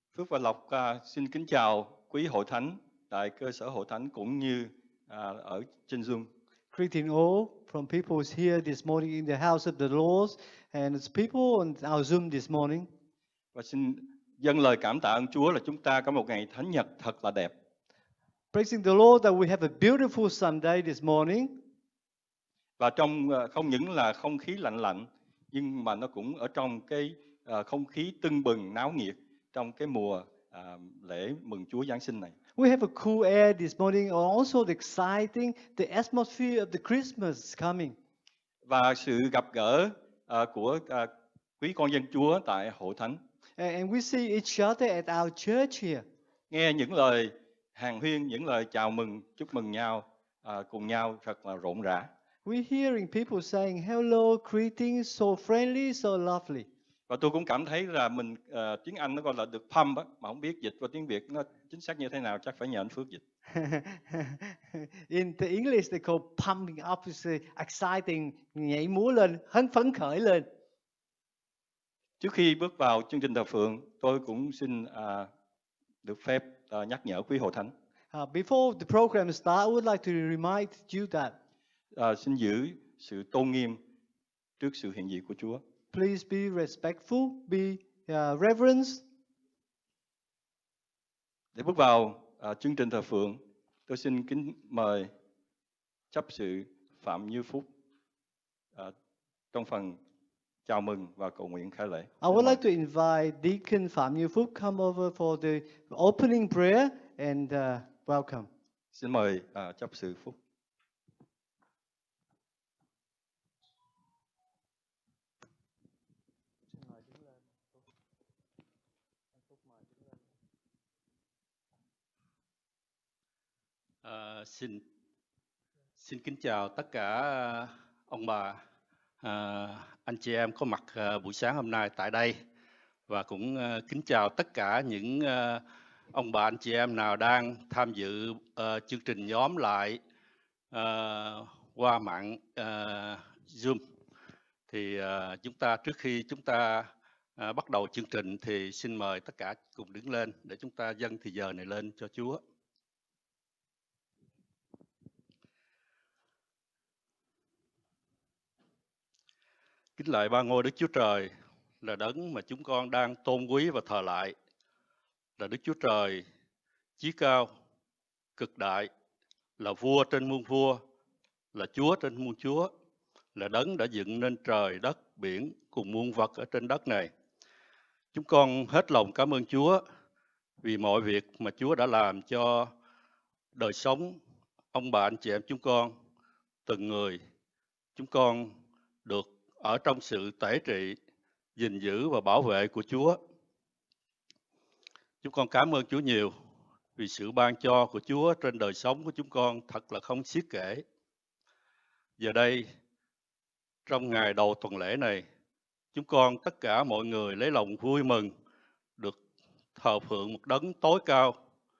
Phước và Lộc xin kính chào quý hội thánh tại cơ sở hội thánh cũng như ở trên Zoom. Greeting all from people who's here this morning in the house of the Lord and it's people on our Zoom this morning. Và xin dâng lời cảm tạ ơn Chúa là chúng ta có một ngày Thánh Nhật thật là đẹp. Praising the Lord that we have a beautiful Sunday this morning. Và trong không những là không khí lạnh lạnh nhưng mà nó cũng ở trong cái không khí tưng bừng náo nhiệt trong cái mùa lễ mừng Chúa Giáng sinh này. We have a cool air this morning, also exciting the atmosphere of the Christmas coming. Và sự gặp gỡ của quý con dân Chúa tại hội thánh. And we see each other at our church here. Nghe những lời hàn huyên, những lời chào mừng, chúc mừng nhau cùng nhau thật là rộn rã. We're hearing people saying hello, greetings, so friendly, so lovely. Và tôi cũng cảm thấy là mình tiếng Anh nó gọi là được pump á, mà không biết dịch qua tiếng Việt nó chính xác như thế nào, chắc phải nhờ anh Phước dịch. In the English they call pumping up, is exciting, nhảy múa lên, phấn khởi lên. Trước khi bước vào chương trình thờ phượng, tôi cũng xin được phép nhắc nhở quý hội thánh. Before the program starts, I would like to remind you that xin giữ sự tôn nghiêm trước sự hiện diện của Chúa. please be respectful, be reverence. Để bước vào chương trình thờ phượng, tôi xin kính mời chấp sự Phạm Như Phúc trong phần chào mừng và cầu nguyện khai lễ. I would like to invite Deacon Phạm Như Phúc come over for the opening prayer and welcome. Xin mời chấp sự Phúc. Xin kính chào tất cả ông bà, anh chị em có mặt buổi sáng hôm nay tại đây, và cũng kính chào tất cả những ông bà anh chị em nào đang tham dự chương trình nhóm lại qua mạng Zoom. Thì trước khi chúng ta bắt đầu chương trình thì xin mời tất cả cùng đứng lên để chúng ta dâng thì giờ này lên cho Chúa. Kính lạy ba ngôi Đức Chúa Trời, là đấng mà chúng con đang tôn quý và thờ lại, là Đức Chúa Trời chí cao, cực đại, là vua trên muôn vua, là Chúa trên muôn Chúa, là đấng đã dựng nên trời, đất, biển cùng muôn vật ở trên đất này. Chúng con hết lòng cảm ơn Chúa vì mọi việc mà Chúa đã làm cho đời sống ông bà anh chị em chúng con, từng người. Chúng con được ở trong sự tể trị, gìn giữ và bảo vệ của Chúa. Chúng con cảm ơn Chúa nhiều vì sự ban cho của Chúa trên đời sống của chúng con thật là không xiết kể. Giờ đây, trong ngày đầu tuần lễ này, chúng con tất cả mọi người lấy lòng vui mừng được thờ phượng một đấng tối cao,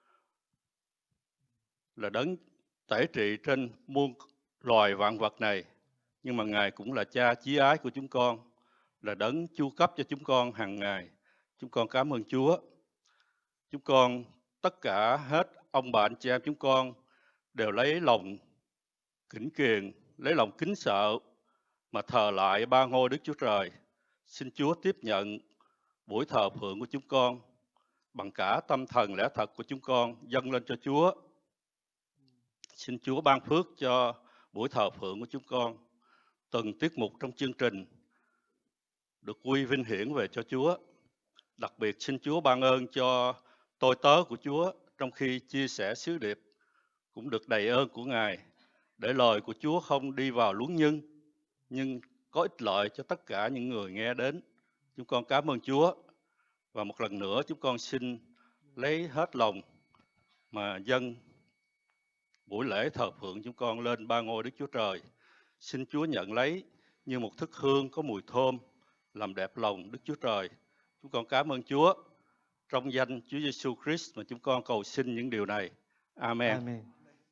là đấng tể trị trên muôn loài vạn vật này, nhưng mà Ngài cũng là Cha chí ái của chúng con, là đấng chu cấp cho chúng con hàng ngày. Chúng con cảm ơn Chúa. Chúng con tất cả hết ông bà anh chị em chúng con đều lấy lòng kính kiền, lấy lòng kính sợ mà thờ lại ba ngôi Đức Chúa Trời. Xin Chúa tiếp nhận buổi thờ phượng của chúng con bằng cả tâm thần lẽ thật của chúng con dâng lên cho Chúa. Xin Chúa ban phước cho buổi thờ phượng của chúng con. Từng tiết mục trong chương trình được quy vinh hiển về cho Chúa. Đặc biệt xin Chúa ban ơn cho tôi tớ của Chúa trong khi chia sẻ sứ điệp cũng được đầy ơn của Ngài, để lời của Chúa không đi vào luống nhưng có ích lợi cho tất cả những người nghe đến. Chúng con cảm ơn Chúa. Và một lần nữa chúng con xin lấy hết lòng mà dâng buổi lễ thờ phượng chúng con lên ba ngôi Đức Chúa Trời. Xin Chúa nhận lấy như một thức hương có mùi thơm, làm đẹp lòng Đức Chúa Trời. Chúng con cảm ơn Chúa. Trong danh Chúa Giêsu Christ mà chúng con cầu xin những điều này. Amen. Amen.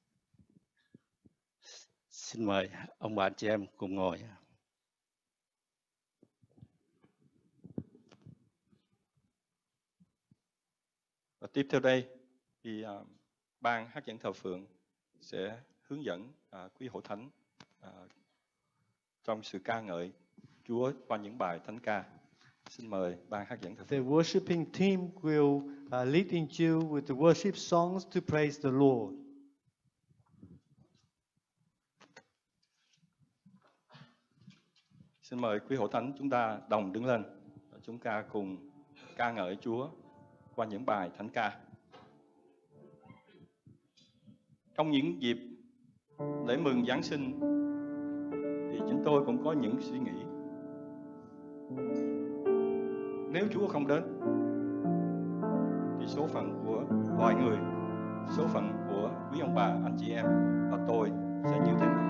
Xin mời ông bà anh chị em cùng ngồi. Tiếp theo đây thì ban hát giảng thờ phượng sẽ hướng dẫn quý hội thánh trong sự ca ngợi Chúa qua những bài thánh ca. Xin mời ban hát giảng thờ The phượng. worshiping team will leading you with the worship songs to praise the Lord. Xin mời quý hội thánh chúng ta đồng đứng lên và chúng ta cùng ca ngợi Chúa qua những bài thánh ca. Trong những dịp lễ mừng Giáng sinh thì chúng tôi cũng có những suy nghĩ. Nếu Chúa không đến thì số phận của loài người, số phận của quý ông bà, anh chị em và tôi sẽ như thế nào?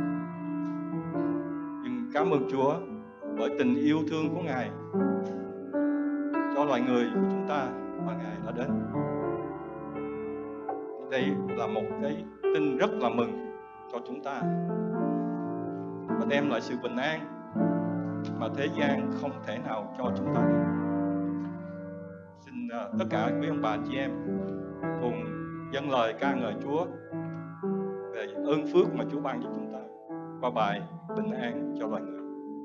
Nhưng cảm ơn Chúa bởi tình yêu thương của Ngài cho loài người của chúng ta mà Ngài đã đến. Đây là một cái tin rất là mừng cho chúng ta và đem lại sự bình an mà thế gian không thể nào cho chúng ta được. Xin tất cả quý ông bà anh chị em cùng dâng lời ca ngợi Chúa về ơn phước mà Chúa ban cho chúng ta qua bài bình an cho loài người.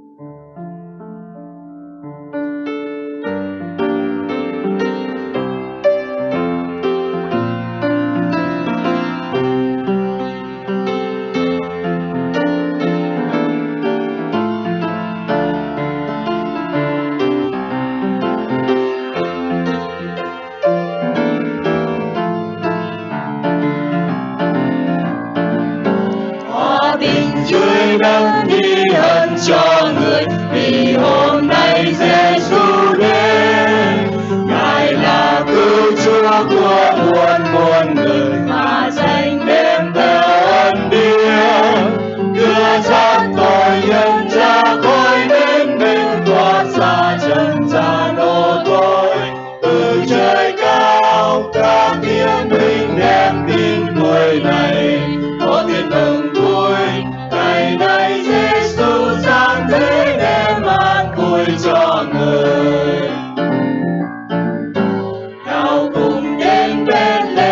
Cho người vì hôm nay Giêsu đến, Ngài là cứu Chúa của muôn người mà danh đem theo ân điển, đưa dắt tội nhân ra khỏi bên mình thoát ra trần gian ô tối. Từ trời cao các thiên binh đem tin vui này, có tin mừng vui ngày nay Giêsu giáng thế đem an vui cho người. Nào cùng đến Bethlehem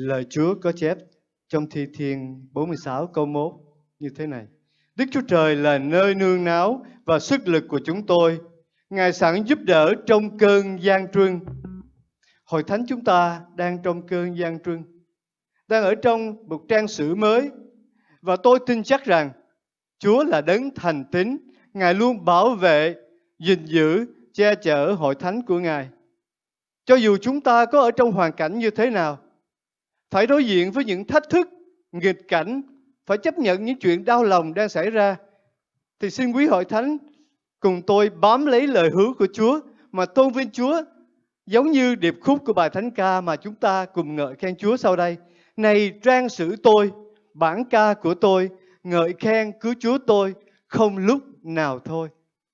Lời Chúa có chép trong Thi Thiên 46 câu 1 như thế này: Đức Chúa Trời là nơi nương náu và sức lực của chúng tôi. Ngài sẵn giúp đỡ trong cơn gian truân. Hội thánh chúng ta đang trong cơn gian truân, đang ở trong một trang sử mới. Và tôi tin chắc rằng Chúa là đấng thành tín. Ngài luôn bảo vệ, gìn giữ, che chở hội thánh của Ngài. Cho dù chúng ta có ở trong hoàn cảnh như thế nào, phải đối diện với những thách thức, nghịch cảnh, phải chấp nhận những chuyện đau lòng đang xảy ra, thì xin quý hội thánh cùng tôi bám lấy lời hứa của Chúa mà tôn vinh Chúa, giống như điệp khúc của bài thánh ca mà chúng ta cùng ngợi khen Chúa sau đây. Này trang sử tôi, bản ca của tôi, ngợi khen cứu Chúa tôi, không lúc nào thôi.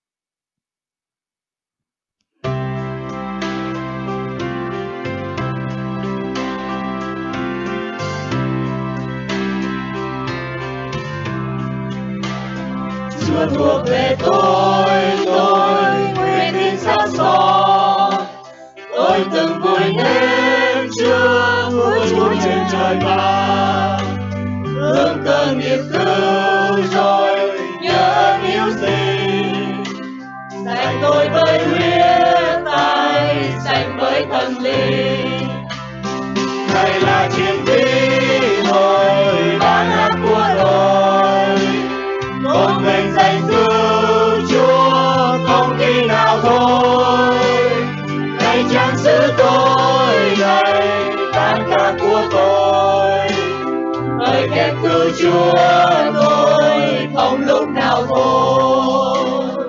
Chúa thuộc về tôi nguyện tin sao so. Tôi từng vui nên Chúa trên trời cao. Hương cơn nghiệp cứu rồi nhớ ơn yêu sinh. Sạch tôi với huyết tay, sạch với thần linh. Này là chiến binh hồi ban hát của tôi. Tôn vinh danh cứu Chúa không khi nào thôi. Này trang sử tôi, này ban ca của tôi. Lời khen cứu Chúa tôi không lúc nào thôi.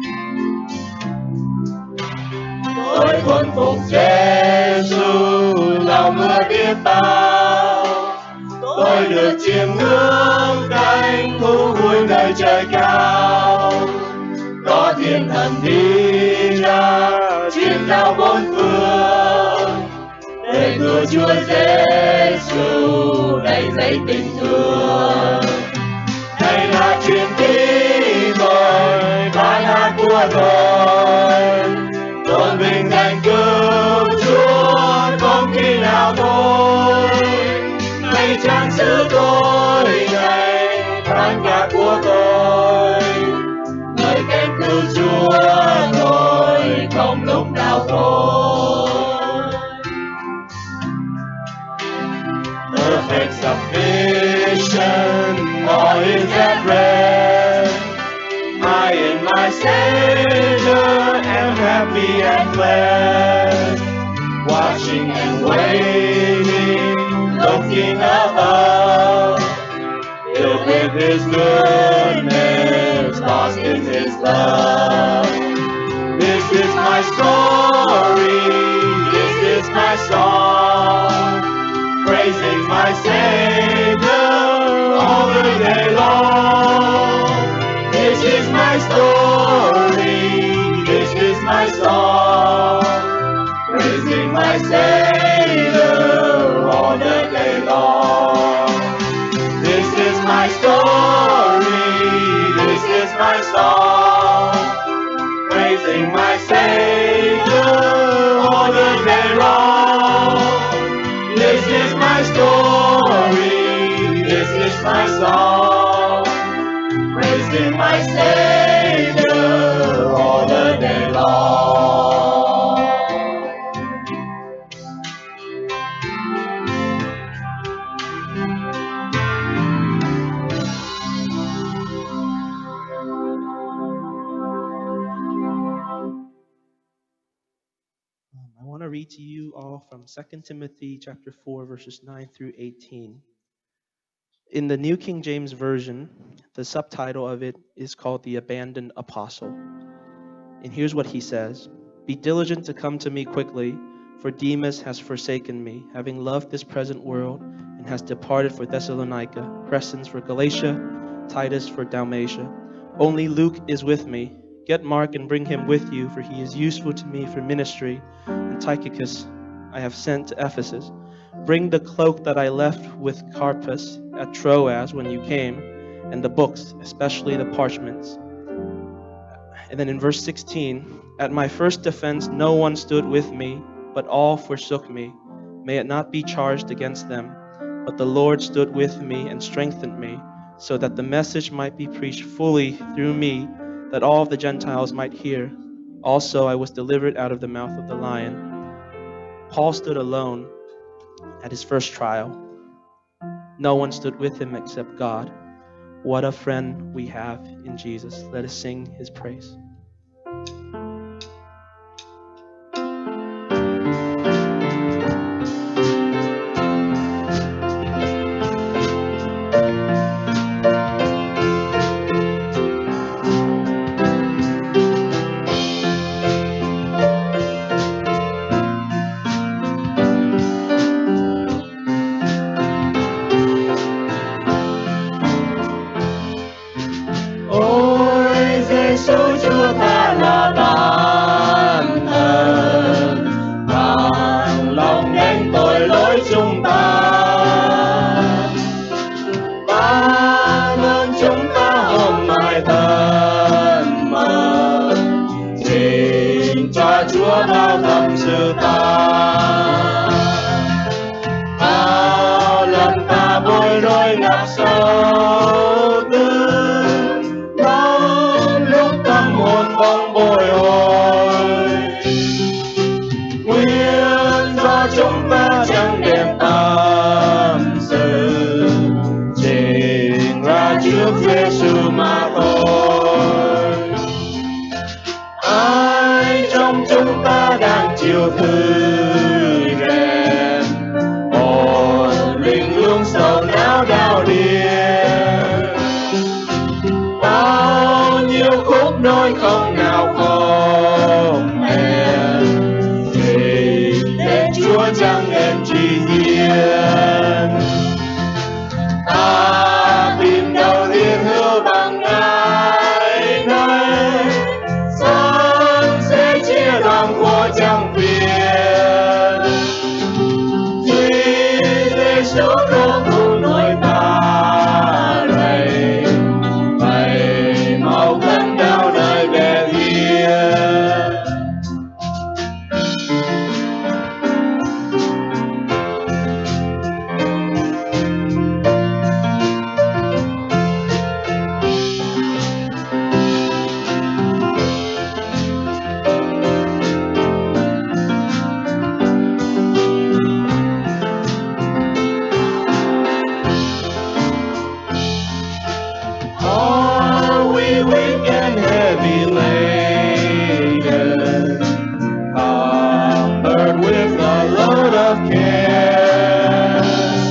Tôi thuần phục Giêsu lòng mưa biết bao. Tôi được chiêm ngưỡng cánh thú vui nơi trời cao. Có thiên thần đi ra chiến giao bốn phương để cứu Chúa Giêsu đầy dẫy tình thương. Đây là truyền tin tôi bài hát của tôi. Tôn vinh danh cứu Chúa không khi nào thôi. Này trang sử tôi, này bản ca của tôi. Lời khen cứu Chúa tôi không lúc nào thôi. Perfect submission, all is at rest. I in my Savior am happy and blessed. Watching and waiting, looking above, filled with His goodness, lost in His love. This is my story, this is my song, praising my Savior all the day long. This is my story, this is my song, praising my Savior all the day long. This is my story, this is my song, praising my Savior all the day long. This is my story, this is my song, praising my Savior all the day long. I want to read to you all from 2 Timothy chapter 4, verses 9 through 18. In the New King James Version, the subtitle of it is called The Abandoned Apostle. And here's what he says: Be diligent to come to me quickly, for Demas has forsaken me, having loved this present world, and has departed for Thessalonica, Crescens for Galatia, Titus for Dalmatia. Only Luke is with me. Get Mark and bring him with you, for he is useful to me for ministry. And Tychicus I have sent to Ephesus. Bring the cloak that I left with Carpus at Troas when you came, and the books, especially the parchments. And then in verse 16, at my first defense no one stood with me, but all forsook me. May it not be charged against them, but the Lord stood with me and strengthened me, so that the message might be preached fully through me, that all of the Gentiles might hear. Also, I was delivered out of the mouth of the lion. Paul stood alone at his first trial. No one stood with him except God. What a friend we have in Jesus. Let us sing his praise. Ôi Giêsu Chúa ta là tan thân, bằng lòng gánh tội lỗi chúng ta. Ban ơn chúng ta hôm nay thân mật, xin cho Chúa bao thầm sự ta. Bao lần ta bối rối ngập sâu tư, bao lúc tâm hồn vong bồi hồi, nguyên do chúng ta chẳng đem tâm sự trình ra trước Giêsu mà thôi. Ai trong chúng ta đang chịu thử rèn, hồn linh lung sầu não đau điên, bao nhiêu khúc nối không nào không hẹn, vì đến Chúa chẳng nên chỉ riêng. Ta tìm đâu liên hữu bằng Ngài này, sống sẽ chia đoàn của chẳng phiền. Duy Giêsu có cùng nỗi ta rầy, vậy mau gắn đau đời về hiền. Are we weak and heavy laden, cumbered with a load of care?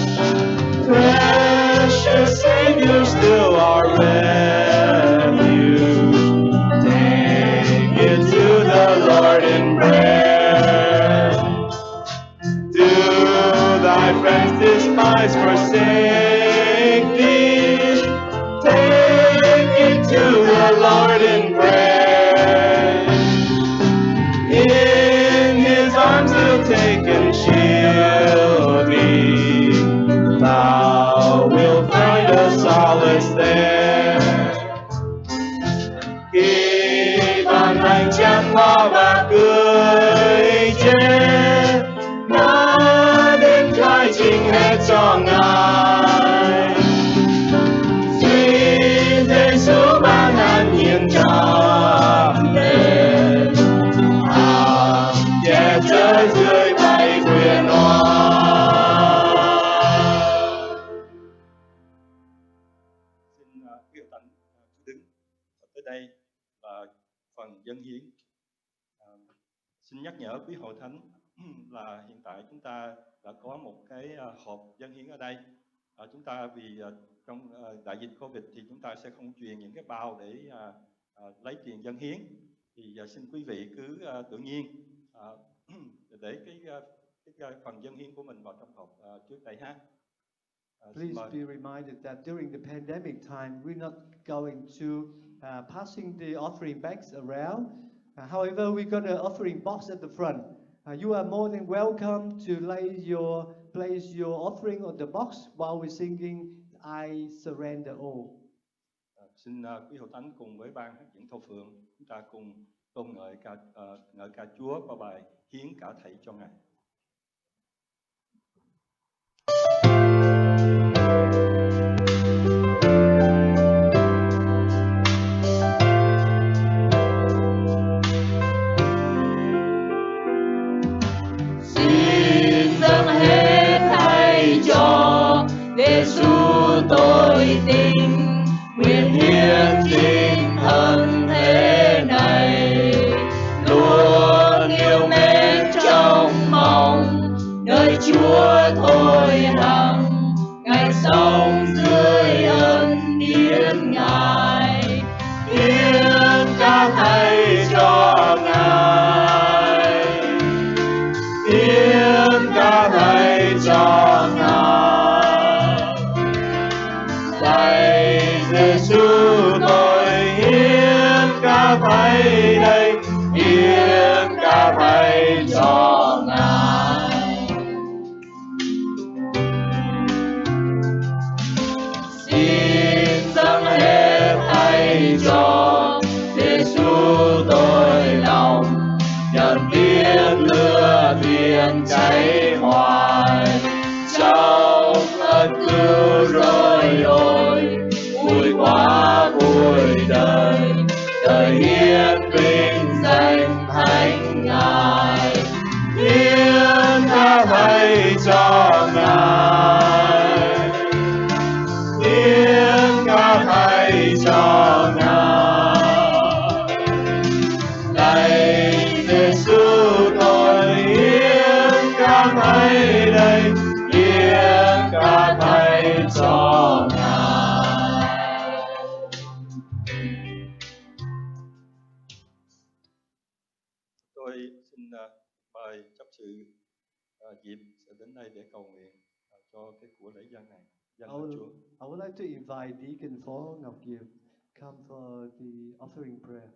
Precious Savior, still our refuge. Take it to the Lord in prayer. Do thy friends despise, forsake thee? Take it to the Lord in prayer. In his arms he'll take and shield thee. Thou wilt find a solace there. Khi ban hành chăm lo và cười chê, nó đến khai trình hết cho Ngài. Duy Giêsu ban an nhiên trọn đền, hàng che trời dưới tay quyền oai. Xin quý hội thánh đứng tới đây là phần dân hiến. Xin nhắc nhở quý hội thánh là hiện tại chúng ta đã có một cái hộp dân hiến ở đây. Chúng ta vì trong đại dịch Covid thì chúng ta sẽ không truyền những cái bao để lấy tiền dân hiến. Thì xin quý vị cứ tự nhiên để cái phần dân hiến của mình vào trong hộp trước đây ha. Please be reminded that during the pandemic time, we're not going to passing the offering bags around. However, we got an offering box at the front. You are more than welcome to place your offering on the box while we're singing I Surrender All. Xin quý hội thánh cùng với ban hát diễn Thâu Phượng, chúng ta cùng tôn ngợi ca Chúa qua bài Hiến cả thảy cho Ngài. Xin dâng hết thay cho Giêsu tôi tin, nguyện hiến dâng thân thế này, luôn yêu mến trong mong nơi Chúa thôi hằng, Ngài sống dưới ân điển Ngài, hiến cả thầy cho Ngài, hiến cả thầy cho Ngài. Lạy Giêsu tôi hiến cả thầy đây, hiến cả thầy cho Ngài. Xin dâng hết thầy cho Giêsu tôi lòng, nhận tiếng lửa thiêng cháy hoài trong ân cứu rỗi ôi, vui quá vui đời, đời hiến vinh danh thánh Ngài, hiến cả thầy cho Ngài, hiến cả thầy cho Ngài. Lạy Giêsu tôi hiến cả thầy đây, hiến cả thầy cho Ngài. Tôi xin mời chấp sự Diệp sẽ đến đây để cầu nguyện cho cái của lễ dân này, dân của Chúa. I would like to invite Deacon Phó Ngọc Diệp come for the offering prayer.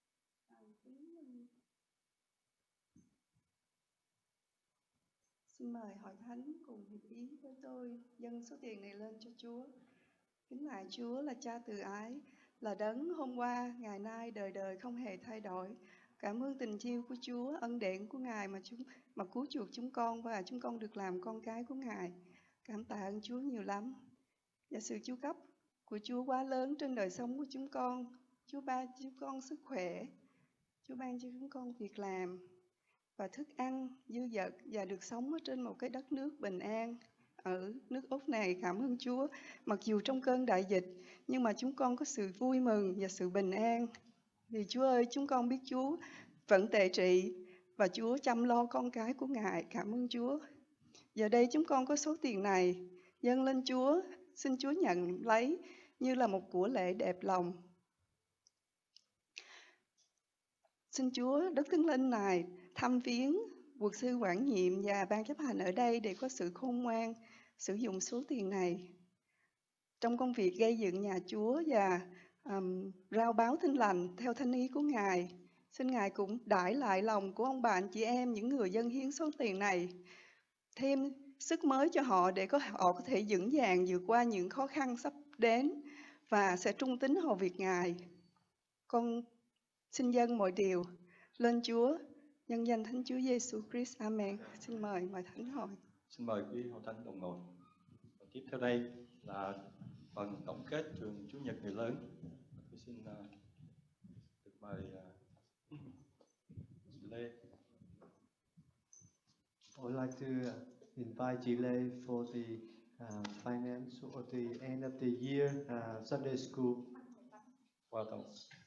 Xin mời hội thánh cùng hiệp ý với tôi dâng số tiền này lên cho Chúa. Kính lạy Chúa là Cha từ ái, là đấng hôm qua, ngày nay, đời đời không hề thay đổi. Cảm ơn tình chiêu của Chúa, ân điển của Ngài mà cứu chuộc chúng con và chúng con được làm con cái của Ngài. Cảm tạ ơn Chúa nhiều lắm. Và sự chu cấp của Chúa quá lớn trên đời sống của chúng con. Chúa ban cho chúng con sức khỏe, Chúa ban cho chúng con việc làm và thức ăn dư dật và được sống ở trên một cái đất nước bình an ở nước Úc này. Cảm ơn Chúa. Mặc dù trong cơn đại dịch nhưng mà chúng con có sự vui mừng và sự bình an. Vì Chúa ơi, chúng con biết Chúa vẫn tệ trị và Chúa chăm lo con cái của Ngài. Cảm ơn Chúa. Giờ đây chúng con có số tiền này dâng lên Chúa, xin Chúa nhận lấy như là một của lễ đẹp lòng. Xin Chúa Đức Thánh Linh này thăm viếng luật sư quản nhiệm và ban chấp hành ở đây để có sự khôn ngoan sử dụng số tiền này trong công việc gây dựng nhà Chúa và rao báo tin lành theo thánh ý của Ngài. Xin Ngài cũng đãi lại lòng của ông bà anh chị em, những người dâng hiến số tiền này, thêm sức mới cho họ để họ có thể vững vàng vượt qua những khó khăn sắp đến và sẽ trung tín hầu việc Ngài. Con xin dâng mọi điều lên Chúa, nhân danh Thánh Chúa Giêsu Christ. Amen. Xin mời Thánh hội. Xin mời quý hội thánh đồng ngồi. Và tiếp theo đây là phần tổng kết trường Chủ nhật người lớn. Tôi xin được mời chị Lê. I would like to invite chị Lê for the finance or the end of the year Sunday school. Welcome.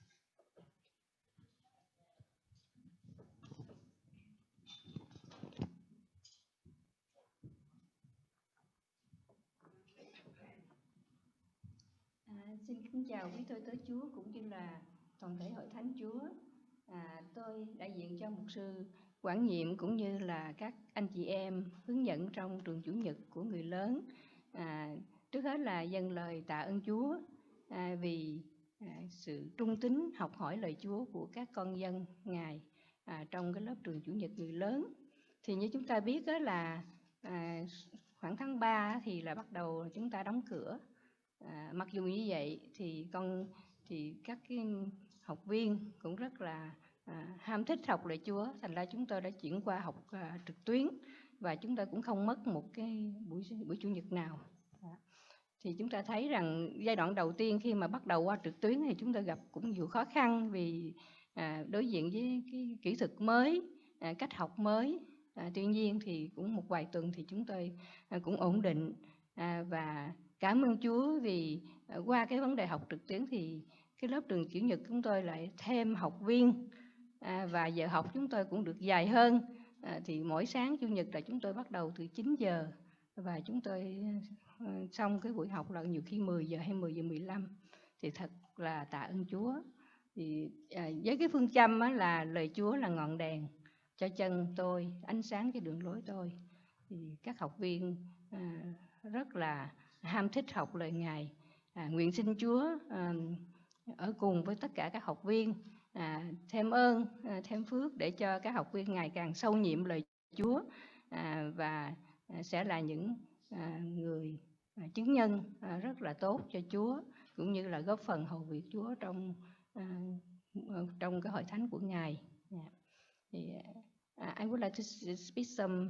Xin kính chào quý tôi tớ Chúa cũng như là toàn thể hội thánh Chúa. Tôi đại diện cho mục sư quản nhiệm cũng như là các anh chị em hướng dẫn trong trường Chủ nhật của người lớn. Trước hết là dâng lời tạ ơn Chúa vì sự trung tín học hỏi lời Chúa của các con dân Ngài trong cái lớp trường Chủ nhật người lớn. Thì như chúng ta biết đó là khoảng tháng 3 thì là bắt đầu chúng ta đóng cửa. Mặc dù như vậy thì các cái học viên cũng rất là ham thích học lời Chúa, thành ra chúng tôi đã chuyển qua học trực tuyến và chúng tôi cũng không mất một cái buổi Chủ nhật nào. Thì chúng ta thấy rằng giai đoạn đầu tiên khi mà bắt đầu qua trực tuyến thì chúng ta gặp cũng nhiều khó khăn vì đối diện với cái kỹ thuật mới, cách học mới. Tuy nhiên thì cũng một vài tuần thì chúng tôi cũng ổn định, và cảm ơn Chúa vì qua cái vấn đề học trực tuyến thì cái lớp trường Chủ nhật chúng tôi lại thêm học viên, và giờ học chúng tôi cũng được dài hơn. Thì mỗi sáng Chủ nhật là chúng tôi bắt đầu từ 9 giờ và chúng tôi xong cái buổi học là nhiều khi 10 giờ hay 10 giờ 15. Thì thật là tạ ơn Chúa. Thì với cái phương châm là lời Chúa là ngọn đèn cho chân tôi, ánh sáng cho đường lối tôi, thì các học viên rất là ham thích học lời Ngài. Nguyện xin Chúa ở cùng với tất cả các học viên thêm ơn, thêm phước để cho các học viên ngày càng sâu nhiệm lời Chúa, và sẽ là những người chứng nhân rất là tốt cho Chúa, cũng như là góp phần hầu việc Chúa trong cái hội thánh của Ngài. I would like to speak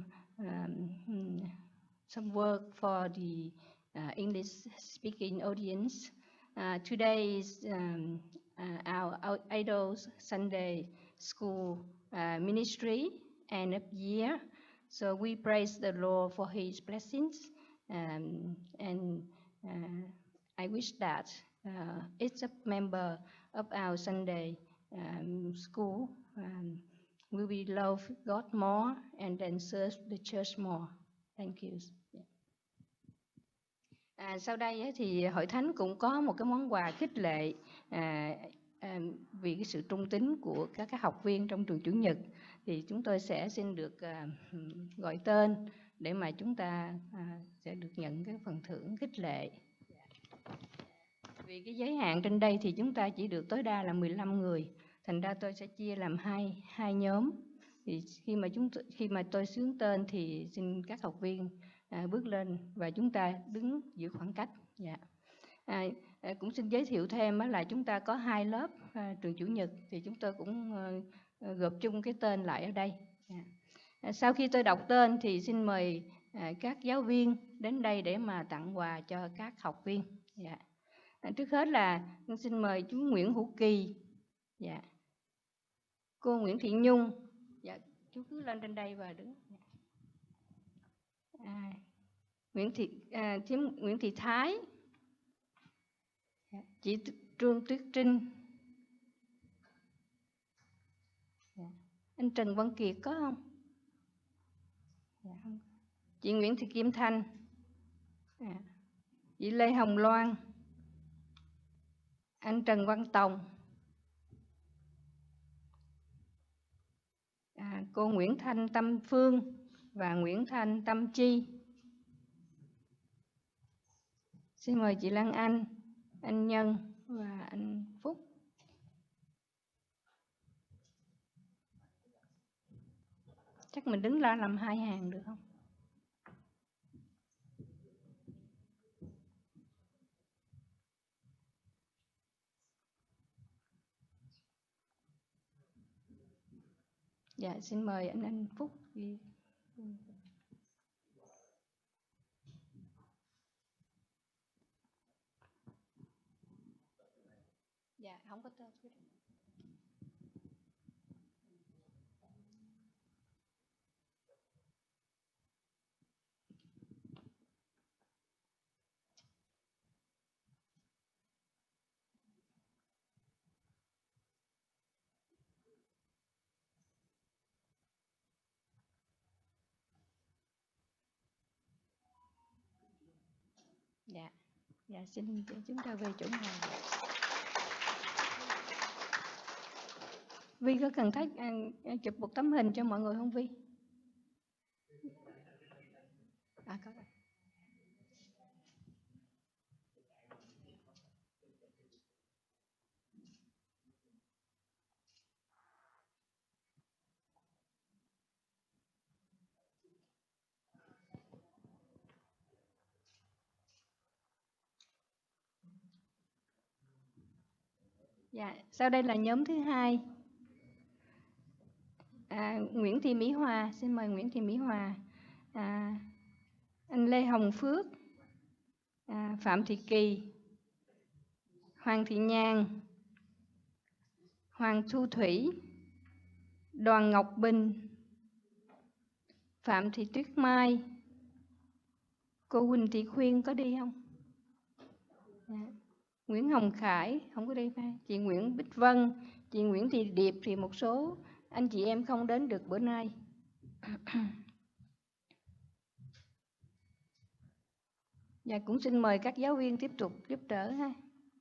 some word for the English speaking audience. Today is our Idols Sunday School ministry end of year. So we praise the Lord for His blessings, and I wish that each member of our Sunday school will be love God more and then serve the church more. Thank you. Sau đây thì hội thánh cũng có một cái món quà khích lệ vì cái sự trung tín của các học viên trong trường Chủ nhật. Thì chúng tôi sẽ xin được gọi tên để mà chúng ta sẽ được nhận cái phần thưởng khích lệ. Vì cái giới hạn trên đây thì chúng ta chỉ được tối đa là 15 người. Thành ra tôi sẽ chia làm hai nhóm. Thì khi mà tôi xướng tên thì xin các học viên bước lên và chúng ta đứng giữ khoảng cách. Cũng xin giới thiệu thêm là chúng ta có 2 lớp trường Chủ nhật, thì chúng tôi cũng gộp chung cái tên lại ở đây. Sau khi tôi đọc tên thì xin mời các giáo viên đến đây để mà tặng quà cho các học viên. Trước hết là xin mời chú Nguyễn Hữu Kỳ, cô Nguyễn Thị Nhung. Chú cứ lên trên đây và đứng. Nguyễn Thị Thái, chị Trương Tuyết Trinh, anh Trần Văn Kiệt có không? Chị Nguyễn Thị Kim Thanh, chị Lê Hồng Loan, anh Trần Văn Tòng, cô Nguyễn Thanh Tâm Phương và Nguyễn Thanh Tâm Chi. Xin mời chị Lan anh Nhân và anh Phúc. Chắc mình đứng ra làm 2 hàng được không? Dạ, xin mời anh Phúc. Dạ, không có tên. Dạ, xin chúng ta về chỗ ngồi. Vi có cần thách chụp một tấm hình cho mọi người không Vi? Có rồi. Dạ, sau đây là nhóm thứ 2. Nguyễn Thị Mỹ Hòa, xin mời Nguyễn Thị Mỹ Hòa. Anh Lê Hồng Phước, Phạm Thị Kỳ, Hoàng Thị Nhàn, Hoàng Thu Thủy, Đoàn Ngọc Bình, Phạm Thị Tuyết Mai. Cô Huỳnh Thị Khuyên có đi không? Nguyễn Hồng Khải không có đi phải. Chị Nguyễn Bích Vân, chị Nguyễn Thị Điệp thì một số anh chị em không đến được bữa nay. Và cũng xin mời các giáo viên tiếp tục giúp đỡ ha.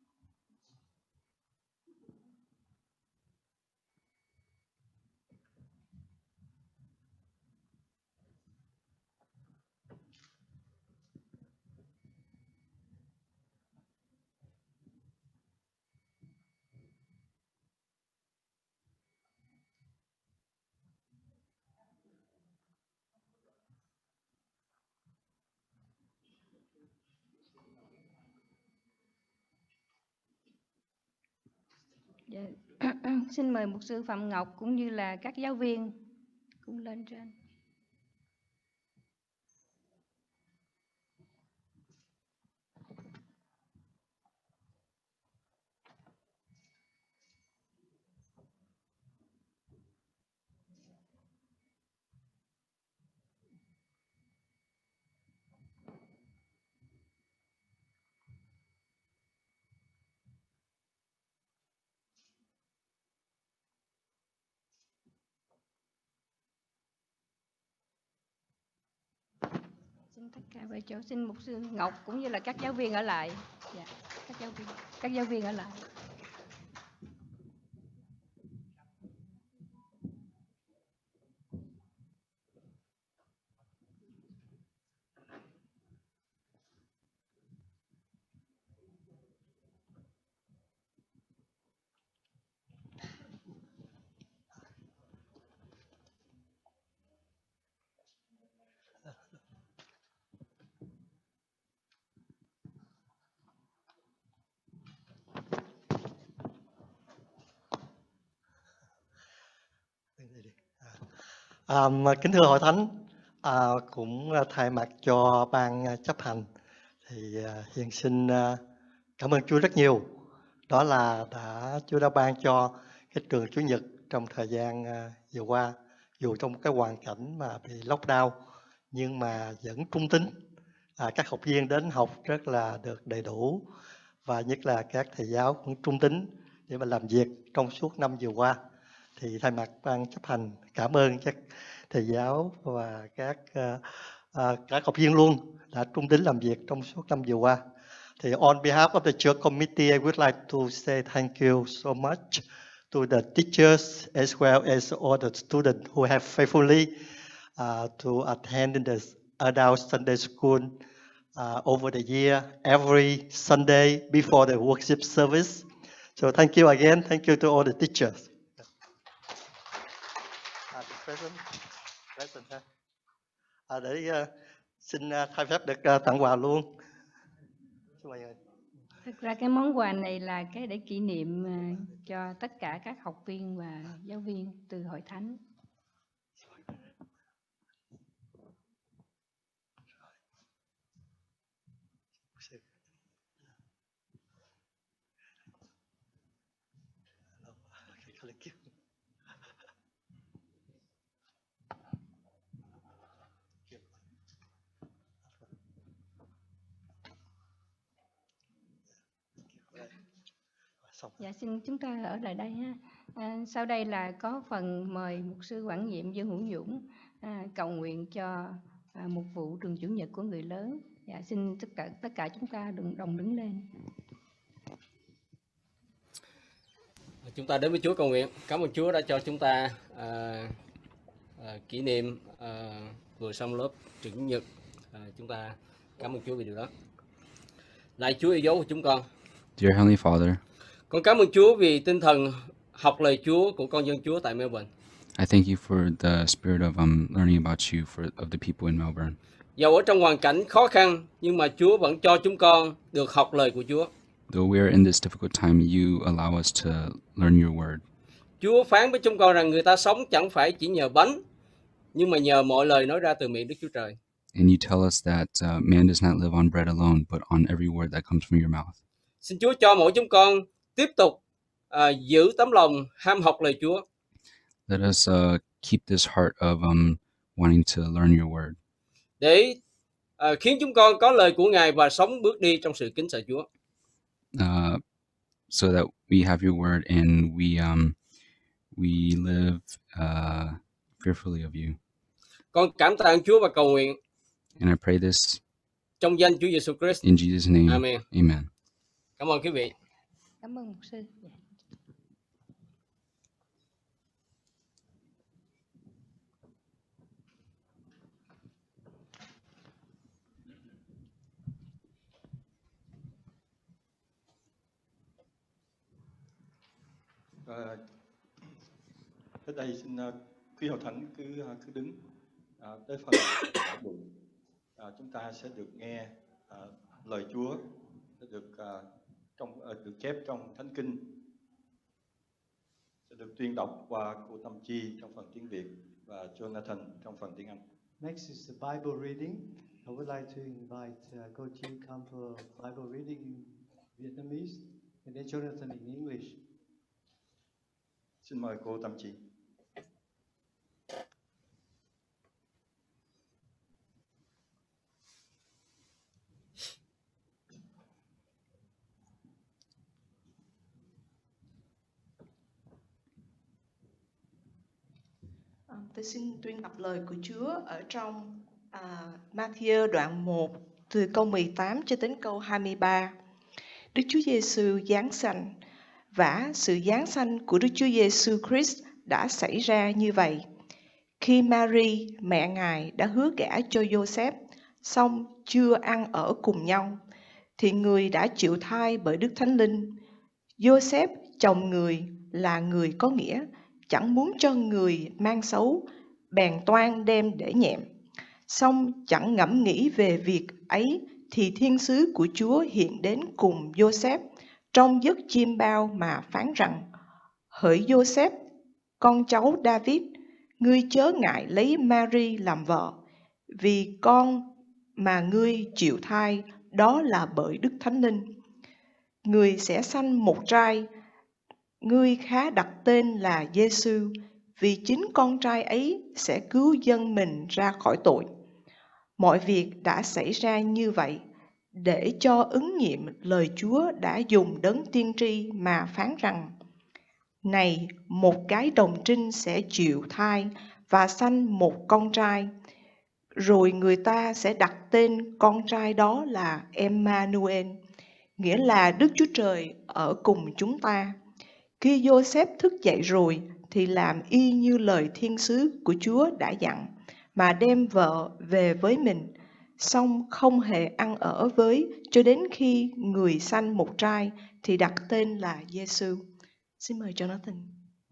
Dạ. Xin mời mục sư Phạm Ngọc cũng như là các giáo viên cũng lên trên. Xin tất cả về chỗ, xin mục sư Ngọc cũng như là các giáo viên ở lại. Dạ, các giáo viên ở lại. Kính thưa hội thánh, cũng thay mặt cho ban chấp hành thì Hiền xin cảm ơn Chúa rất nhiều. Đó là Chúa đã ban cho cái trường Chủ nhật trong thời gian vừa qua, dù trong cái hoàn cảnh mà bị lockdown nhưng mà vẫn trung tín. Các học viên đến học rất là được đầy đủ và nhất là các thầy giáo cũng trung tín để mà làm việc trong suốt năm vừa qua. Thì thay mặt ban chấp hành cảm ơn các thầy giáo và các học viên luôn đã trung tín làm việc trong suốt năm vừa qua. Thì on behalf of the church committee, I would like to say thank you so much to the teachers as well as all the students who have faithfully to attend the adult Sunday school over the year, every Sunday before the worship service. So thank you again. Thank you to all the teachers. Để xin thay phép được tặng quà luôn. Thực ra cái món quà này là cái để kỷ niệm cho tất cả các học viên và giáo viên từ hội thánh. Dạ, xin chúng ta ở lại đây ha. Sau đây là có phần mời mục sư quản nhiệm Dương Hữu Dũng cầu nguyện cho mục vụ trường Chủ nhật của người lớn. Dạ, xin tất cả chúng ta đồng đứng lên. Chúng ta đến với Chúa cầu nguyện. Cảm ơn Chúa đã cho chúng ta kỷ niệm vừa xong lớp trường Chủ nhật. Chúng ta cảm ơn Chúa vì điều đó. Lạy Chúa yêu dấu của chúng con. Dear Heavenly Father, con cảm ơn Chúa vì tinh thần học lời Chúa của con dân Chúa tại Melbourne. I thank you for the spirit of learning about you of the people in Melbourne. Dầu ở trong hoàn cảnh khó khăn nhưng mà Chúa vẫn cho chúng con được học lời của Chúa. Though we are in this difficult time, you allow us to learn your word. Chúa phán với chúng con rằng người ta sống chẳng phải chỉ nhờ bánh, nhưng mà nhờ mọi lời nói ra từ miệng Đức Chúa Trời. And you tell us that man does not live on bread alone, but on every word that comes from your mouth. Xin Chúa cho mỗi chúng con tiếp tục giữ tấm lòng ham học lời Chúa. Let us keep this heart of wanting to learn your word. Để khiến chúng con có lời của Ngài và sống bước đi trong sự kính sợ Chúa. So that we have your word and we live fearfully of you. Con cảm tạ Chúa và cầu nguyện. And I pray this trong danh Chúa Giêsu Christ. In Jesus' name. Amen. Amen. Cảm ơn quý vị. Cảm ơn mục sư. Tới đây xin quý hội thánh cứ đứng tới phần giảng luận. Chúng ta sẽ được nghe lời Chúa sẽ được được chép trong Thánh Kinh, sẽ được tuyên đọc qua cô Tâm Chi trong phần tiếng Việt và Jonathan trong phần tiếng Anh. Next is the Bible reading. I would like to invite Cô Chi come for Bible reading in Vietnamese and then Jonathan in English. Xin mời cô Tâm Chi. Tôi xin tuyên đọc lời của Chúa ở trong Matthew đoạn 1 từ câu 18 cho đến câu 23. Đức Chúa Giêsu giáng sanh và sự giáng sanh của Đức Chúa Giêsu Christ đã xảy ra như vậy. Khi Mary, mẹ Ngài đã hứa gả cho Joseph, song chưa ăn ở cùng nhau, thì người đã chịu thai bởi Đức Thánh Linh. Joseph, chồng người, là người có nghĩa, chẳng muốn cho người mang xấu, bèn toan đem để nhẹm. Song chẳng ngẫm nghĩ về việc ấy, thì thiên sứ của Chúa hiện đến cùng Joseph trong giấc chiêm bao mà phán rằng: Hỡi Joseph, con cháu David, ngươi chớ ngại lấy Mary làm vợ, vì con mà ngươi chịu thai đó là bởi Đức Thánh Linh. Người sẽ sanh một trai, ngươi khá đặt tên là Giêsu, vì chính con trai ấy sẽ cứu dân mình ra khỏi tội. Mọi việc đã xảy ra như vậy để cho ứng nghiệm lời Chúa đã dùng đấng tiên tri mà phán rằng: Này, một cái đồng trinh sẽ chịu thai và sanh một con trai, rồi người ta sẽ đặt tên con trai đó là Emmanuel, nghĩa là Đức Chúa Trời ở cùng chúng ta. Khi Joseph thức dậy rồi thì làm y như lời thiên sứ của Chúa đã dặn, mà đem vợ về với mình, song không hề ăn ở với cho đến khi người sanh một trai thì đặt tên là Giêsu. Xin mời Jonathan.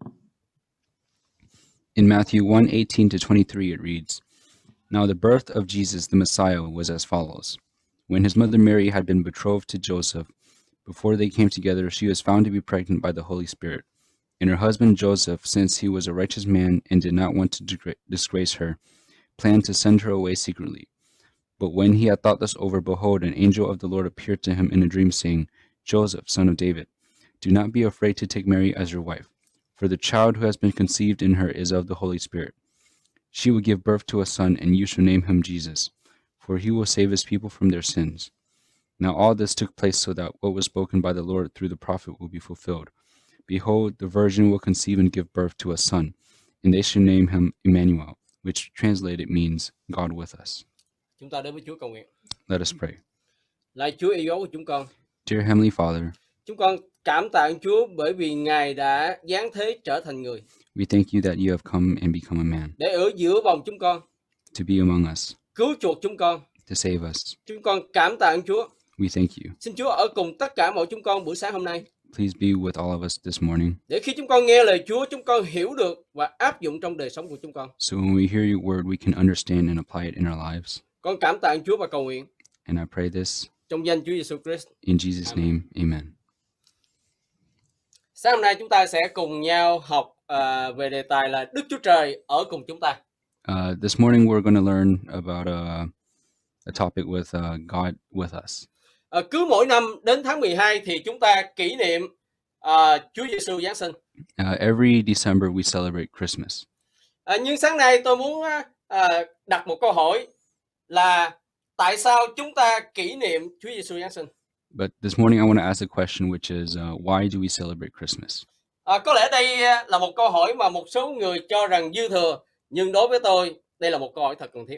In Matthew 1:18-23 it reads, Now the birth of Jesus the Messiah was as follows. When his mother Mary had been betrothed to Joseph, before they came together, she was found to be pregnant by the Holy Spirit. And her husband Joseph, since he was a righteous man and did not want to disgrace her, planned to send her away secretly. But when he had thought this over, behold, an angel of the Lord appeared to him in a dream, saying, Joseph, son of David, do not be afraid to take Mary as your wife, for the child who has been conceived in her is of the Holy Spirit. She will give birth to a son, and you shall name him Jesus, for he will save his people from their sins. Now all this took place so that what was spoken by the Lord through the prophet will be fulfilled. Behold, the virgin will conceive and give birth to a son, and they shall name him Emmanuel, which translated means God with us. Chúng ta đến với Chúa cầu nguyện. Let us pray. Lạy Chúa yêu dấu của chúng con. Dear Heavenly Father, chúng con cảm tạ Chúa bởi vì Ngài đã giáng thế trở thành người. We thank you that you have come and become a man. Để ở giữa vòng chúng con. To be among us. Cứu chuộc chúng con. To save us. Chúng con cảm tạ Chúa. We thank you. Xin Chúa ở cùng tất cả mọi chúng con buổi sáng hôm nay. Please be with all of us this morning. Để khi chúng con nghe lời Chúa, chúng con hiểu được và áp dụng trong đời sống của chúng con. So when we hear your word, we can understand and apply it in our lives. Con cảm tạ Chúa và cầu nguyện. And I pray this. Trong danh Chúa Giêsu Christ. In Jesus' name, amen. Sáng hôm nay chúng ta sẽ cùng nhau học về đề tài là Đức Chúa Trời ở cùng chúng ta. This morning we're going to learn about a topic with God with us. Cứ mỗi năm đến tháng 12 thì chúng ta kỷ niệm Chúa Giêsu Giáng sinh. Every December we celebrate Christmas. Nhưng sáng nay tôi muốn đặt một câu hỏi là tại sao chúng ta kỷ niệm Chúa Giêsu Giáng sinh? But this morning I want to ask a question, which is why do we celebrate Christmas? Có lẽ đây là một câu hỏi mà một số người cho rằng dư thừa, nhưng đối với tôi đây là một câu hỏi thật cần thiết.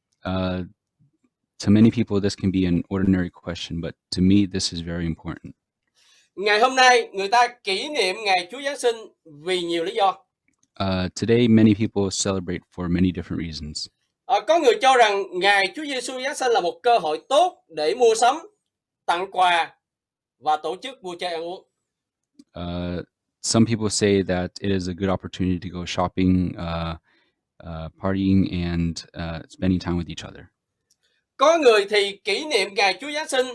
To many people this can be an ordinary question, but to me this is very important. Ngày hôm nay người ta kỷ niệm ngày Chúa Giáng sinh vì nhiều lý do. Today many people celebrate for many different reasons. Có người cho rằng ngày Chúa Giêsu Giáng sinh là một cơ hội tốt để mua sắm, tặng quà và tổ chức vui chơi ăn uống. Some people say that it is a good opportunity to go shopping, partying, and spending time with each other. Có người thì kỷ niệm ngày Chúa Giáng sinh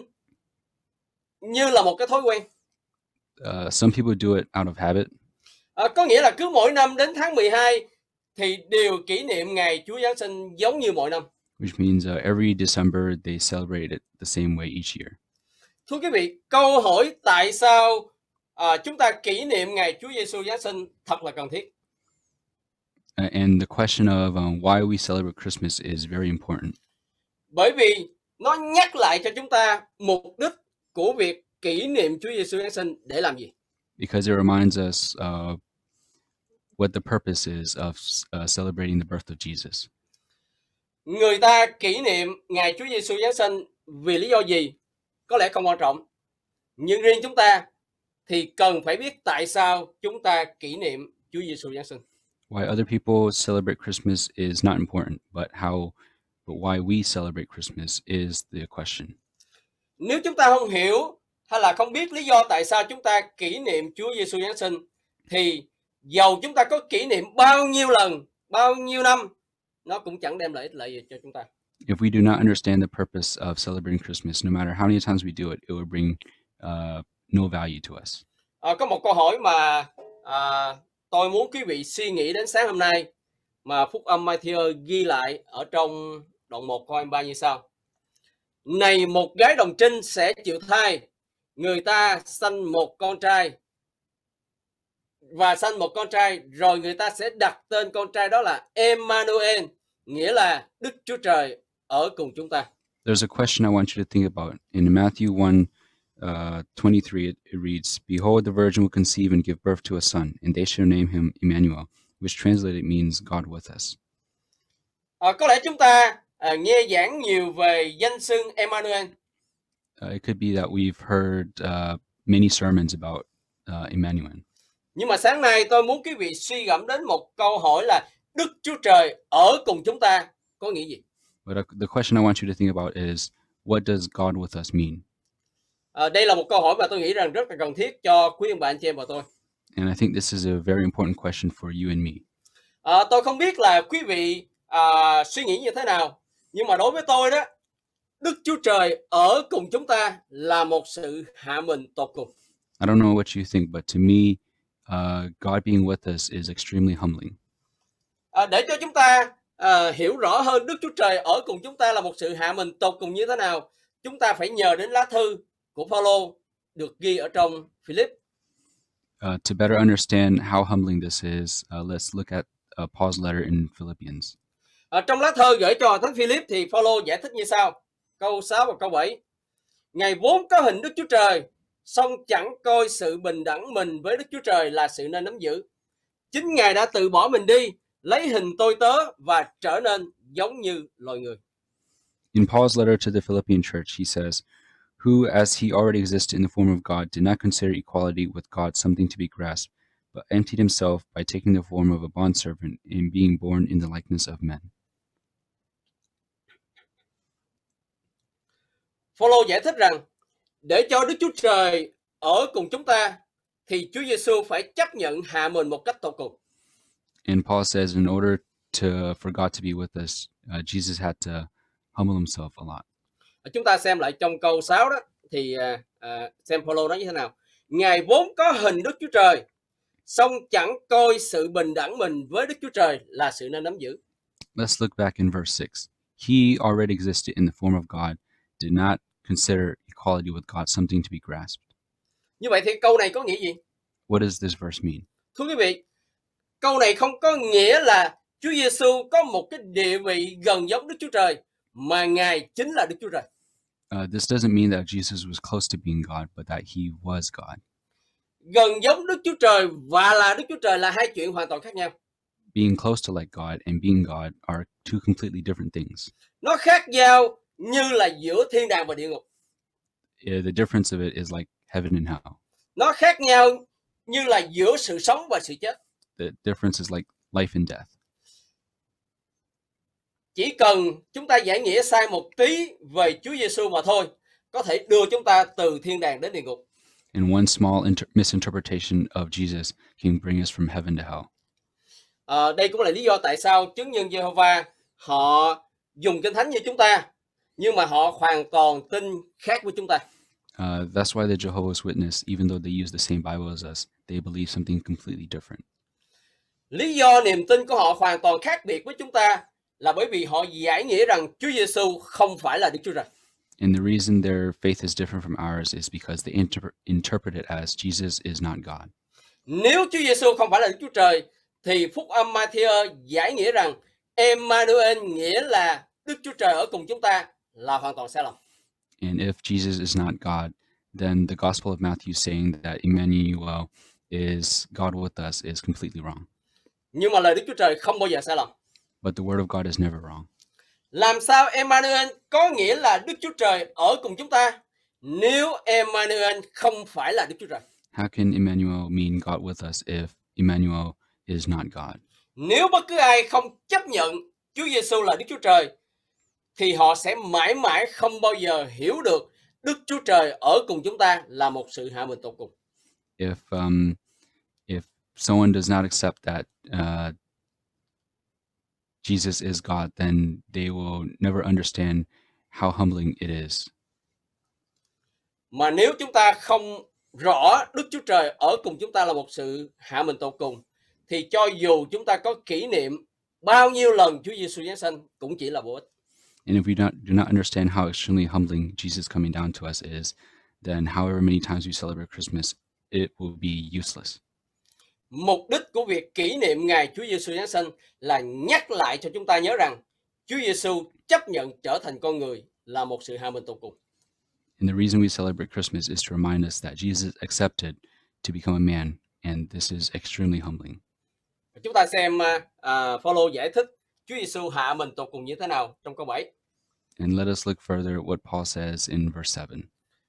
như là một cái thói quen. Some people do it out of habit. Có nghĩa là cứ mỗi năm đến tháng 12 thì đều kỷ niệm ngày Chúa Giáng sinh giống như mọi năm. Which means every December they celebrate it the same way each year. Thưa quý vị, câu hỏi tại sao chúng ta kỷ niệm ngày Chúa Giêsu Giáng sinh thật là cần thiết. And the question of why we celebrate Christmas is very important. Bởi vì nó nhắc lại cho chúng ta mục đích của việc kỷ niệm Chúa Giêsu Giáng sinh để làm gì. Because it reminds us what the purpose is of celebrating the birth of Jesus. Người ta kỷ niệm ngày Chúa Giêsu Giáng sinh vì lý do gì? Có lẽ không quan trọng. Nhưng riêng chúng ta thì cần phải biết tại sao chúng ta kỷ niệm Chúa Giêsu Giáng sinh. Why other people celebrate Christmas is not important, but why we celebrate Christmas is the question. Nếu chúng ta không hiểu hay là không biết lý do tại sao chúng ta kỷ niệm Chúa Giêsu Giáng sinh thì dầu chúng ta có kỷ niệm bao nhiêu lần, bao nhiêu năm, nó cũng chẳng đem lợi ích gì cho chúng ta. If we do not understand the purpose of celebrating Christmas, no matter how many times we do it, it will bring no value to us. Có một câu hỏi mà tôi muốn quý vị suy nghĩ đến sáng hôm nay mà Phúc âm Matthew ghi lại ở trong đoạn 1 câu 23 như sau. Này một gái đồng trinh sẽ chịu thai, người ta sanh một con trai rồi người ta sẽ đặt tên con trai đó là Emmanuel, nghĩa là Đức Chúa Trời ở cùng chúng ta. There's a question I want you to think about. In Matthew 1:23 it reads, Behold, the virgin will conceive and give birth to a son, and they shall name him Emmanuel, which translated means God with us. Có lẽ chúng ta nghe giảng nhiều về danh xưng Emmanuel. It could be that we've heard many sermons about Emmanuel. Nhưng mà sáng nay tôi muốn quý vị suy gẫm đến một câu hỏi là Đức Chúa Trời ở cùng chúng ta có nghĩa gì? But the question I want you to think about is, what does God with us mean? Đây là một câu hỏi mà tôi nghĩ rằng rất là cần thiết cho quý ông bà anh chị em và tôi. And I think this is a very important question for you and me. Tôi không biết là quý vị suy nghĩ như thế nào, nhưng mà đối với tôi đó, Đức Chúa Trời ở cùng chúng ta là một sự hạ mình tột cùng. I don't know what you think, but to me, God being with us is extremely humbling. Để cho chúng ta hiểu rõ hơn Đức Chúa Trời ở cùng chúng ta là một sự hạ mình tột cùng như thế nào, chúng ta phải nhờ đến lá thư của Phaolô được ghi ở trong Philip. To better understand how humbling this is, let's look at Paul's letter in Philippians. Trong lá thơ gửi cho thánh Philip thì Phaolô giải thích như sau, câu 6 và câu 7. Ngài vốn có hình Đức Chúa Trời, song chẳng coi sự bình đẳng mình với Đức Chúa Trời là sự nên nắm giữ. Chính Ngài đã từ bỏ mình đi, lấy hình tôi tớ và trở nên giống như loài người. In Paul's letter to the Philippian church, he says, who, as he already existed in the form of God, did not consider equality with God something to be grasped, but emptied himself by taking the form of a bondservant and being born in the likeness of men. Phaolô giải thích rằng, để cho Đức Chúa Trời ở cùng chúng ta, thì Chúa Giêsu phải chấp nhận hạ mình một cách tột cùng. And Paul says, in order for God to be with us, Jesus had to humble himself a lot. Chúng ta xem lại trong câu 6 đó, thì xem Phaolô nói như thế nào. Ngài vốn có hình Đức Chúa Trời, song chẳng coi sự bình đẳng mình với Đức Chúa Trời là sự nên nắm giữ. Let's look back in verse 6. he already existed in the form of God, did not consider equality with God something to be grasped. Như vậy thì câu này có nghĩa gì? What does this verse mean? Thưa quý vị, câu này không có nghĩa là Chúa Giêsu có một cái địa vị gần giống Đức Chúa Trời, mà Ngài chính là Đức Chúa Trời. This doesn't mean that Jesus was close to being God, but that he was God. Gần giống Đức Chúa Trời và là Đức Chúa Trời là hai chuyện hoàn toàn khác nhau. Being close to like God and being God are two completely different things. Nó khác nhau như là giữa thiên đàng và địa ngục. The difference of it is like heaven and hell. Nó khác nhau như là giữa sự sống và sự chết. The difference is like life and death. Chỉ cần chúng ta giải nghĩa sai một tí về Chúa Giêsu mà thôi, có thể đưa chúng ta từ thiên đàng đến địa ngục. And one small misinterpretation of Jesus can bring us from heaven to hell. Đây cũng là lý do tại sao chứng nhân Giê-hô-va họ dùng Kinh Thánh như chúng ta, nhưng mà họ hoàn toàn tin khác với chúng ta. That's why the Jehovah's Witness, even though they use the same Bible as us, they believe something completely different. Lý do niềm tin của họ hoàn toàn khác biệt với chúng ta là bởi vì họ giải nghĩa rằng Chúa Giêsu không phải là Đức Chúa Trời. And the reason their faith is different from ours is because they interpret it as Jesus is not God. Nếu Chúa Giêsu không phải là Đức Chúa Trời, thì Phúc âm Ma-thi-ơ giải nghĩa rằng Emmanuel nghĩa là Đức Chúa Trời ở cùng chúng ta là hoàn toàn sai lầm. And if Jesus is not God, then the Gospel of Matthew saying that Emmanuel is God with us is completely wrong. Nhưng mà lời Đức Chúa Trời không bao giờ sai lầm. But the word of God is never wrong. Làm sao Emmanuel có nghĩa là Đức Chúa Trời ở cùng chúng ta nếu Emmanuel không phải là Đức Chúa Trời? How can Emmanuel mean God with us if Emmanuel is not God? Nếu bất cứ ai không chấp nhận Chúa Giêsu là Đức Chúa Trời, thì họ sẽ mãi mãi không bao giờ hiểu được Đức Chúa Trời ở cùng chúng ta là một sự hạ mình tột cùng. If someone does not accept that Jesus is God, then they will never understand how humbling it is. Mà nếu chúng ta không rõ Đức Chúa Trời ở cùng chúng ta là một sự hạ mình tột cùng, thì cho dù chúng ta có kỷ niệm bao nhiêu lần Chúa Giêsu giáng sanh cũng chỉ là vô ích. And if we do not understand how extremely humbling Jesus coming down to us is, then however many times we celebrate Christmas, it will be useless. Mục đích của việc kỷ niệm ngày Chúa Giêsu giáng sanh là nhắc lại cho chúng ta nhớ rằng Chúa Giêsu chấp nhận trở thành con người là một sự hạ mình tột cùng. And the reason we celebrate Christmas is to remind us that Jesus accepted to become a man, and this is extremely humbling. Chúng ta xem Phaolô giải thích Chúa Giêsu hạ mình tột cùng như thế nào trong câu 7. And let us look further at what Paul says in verse 7.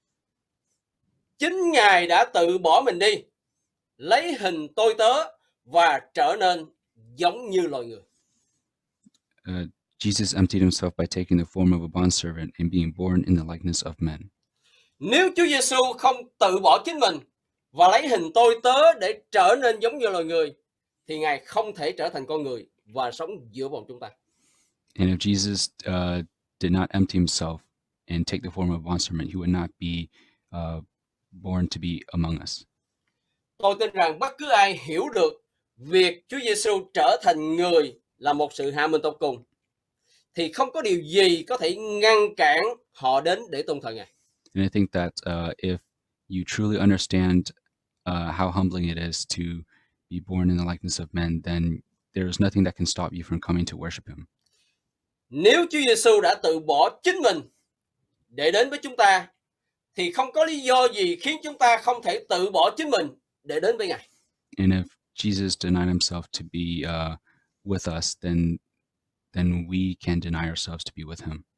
Chính Ngài đã tự bỏ mình đi, lấy hình tôi tớ và trở nên giống như loài người. Jesus emptied himself by taking the form of a bondservant and being born in the likeness of men. Nếu Chúa Giêsu không tự bỏ chính mình và lấy hình tôi tớ để trở nên giống như loài người, thì Ngài không thể trở thành con người và sống giữa bọn chúng ta. And if Jesus did not empty himself and take the form of a bondservant, he would not be born to be among us. Tôi tin rằng bất cứ ai hiểu được việc Chúa Giêsu trở thành người là một sự hạ mình tột cùng, thì không có điều gì có thể ngăn cản họ đến để tôn thờ Ngài. And I think that if you truly understand how humbling it is to be born in the likeness of men, then there is nothing that can stop you from coming to worship him. Nếu Chúa Giêsu đã tự bỏ chính mình để đến với chúng ta, thì không có lý do gì khiến chúng ta không thể tự bỏ chính mình để đến với Ngài. And if Jesus denied himself to be with us, then we can deny ourselves to be with him.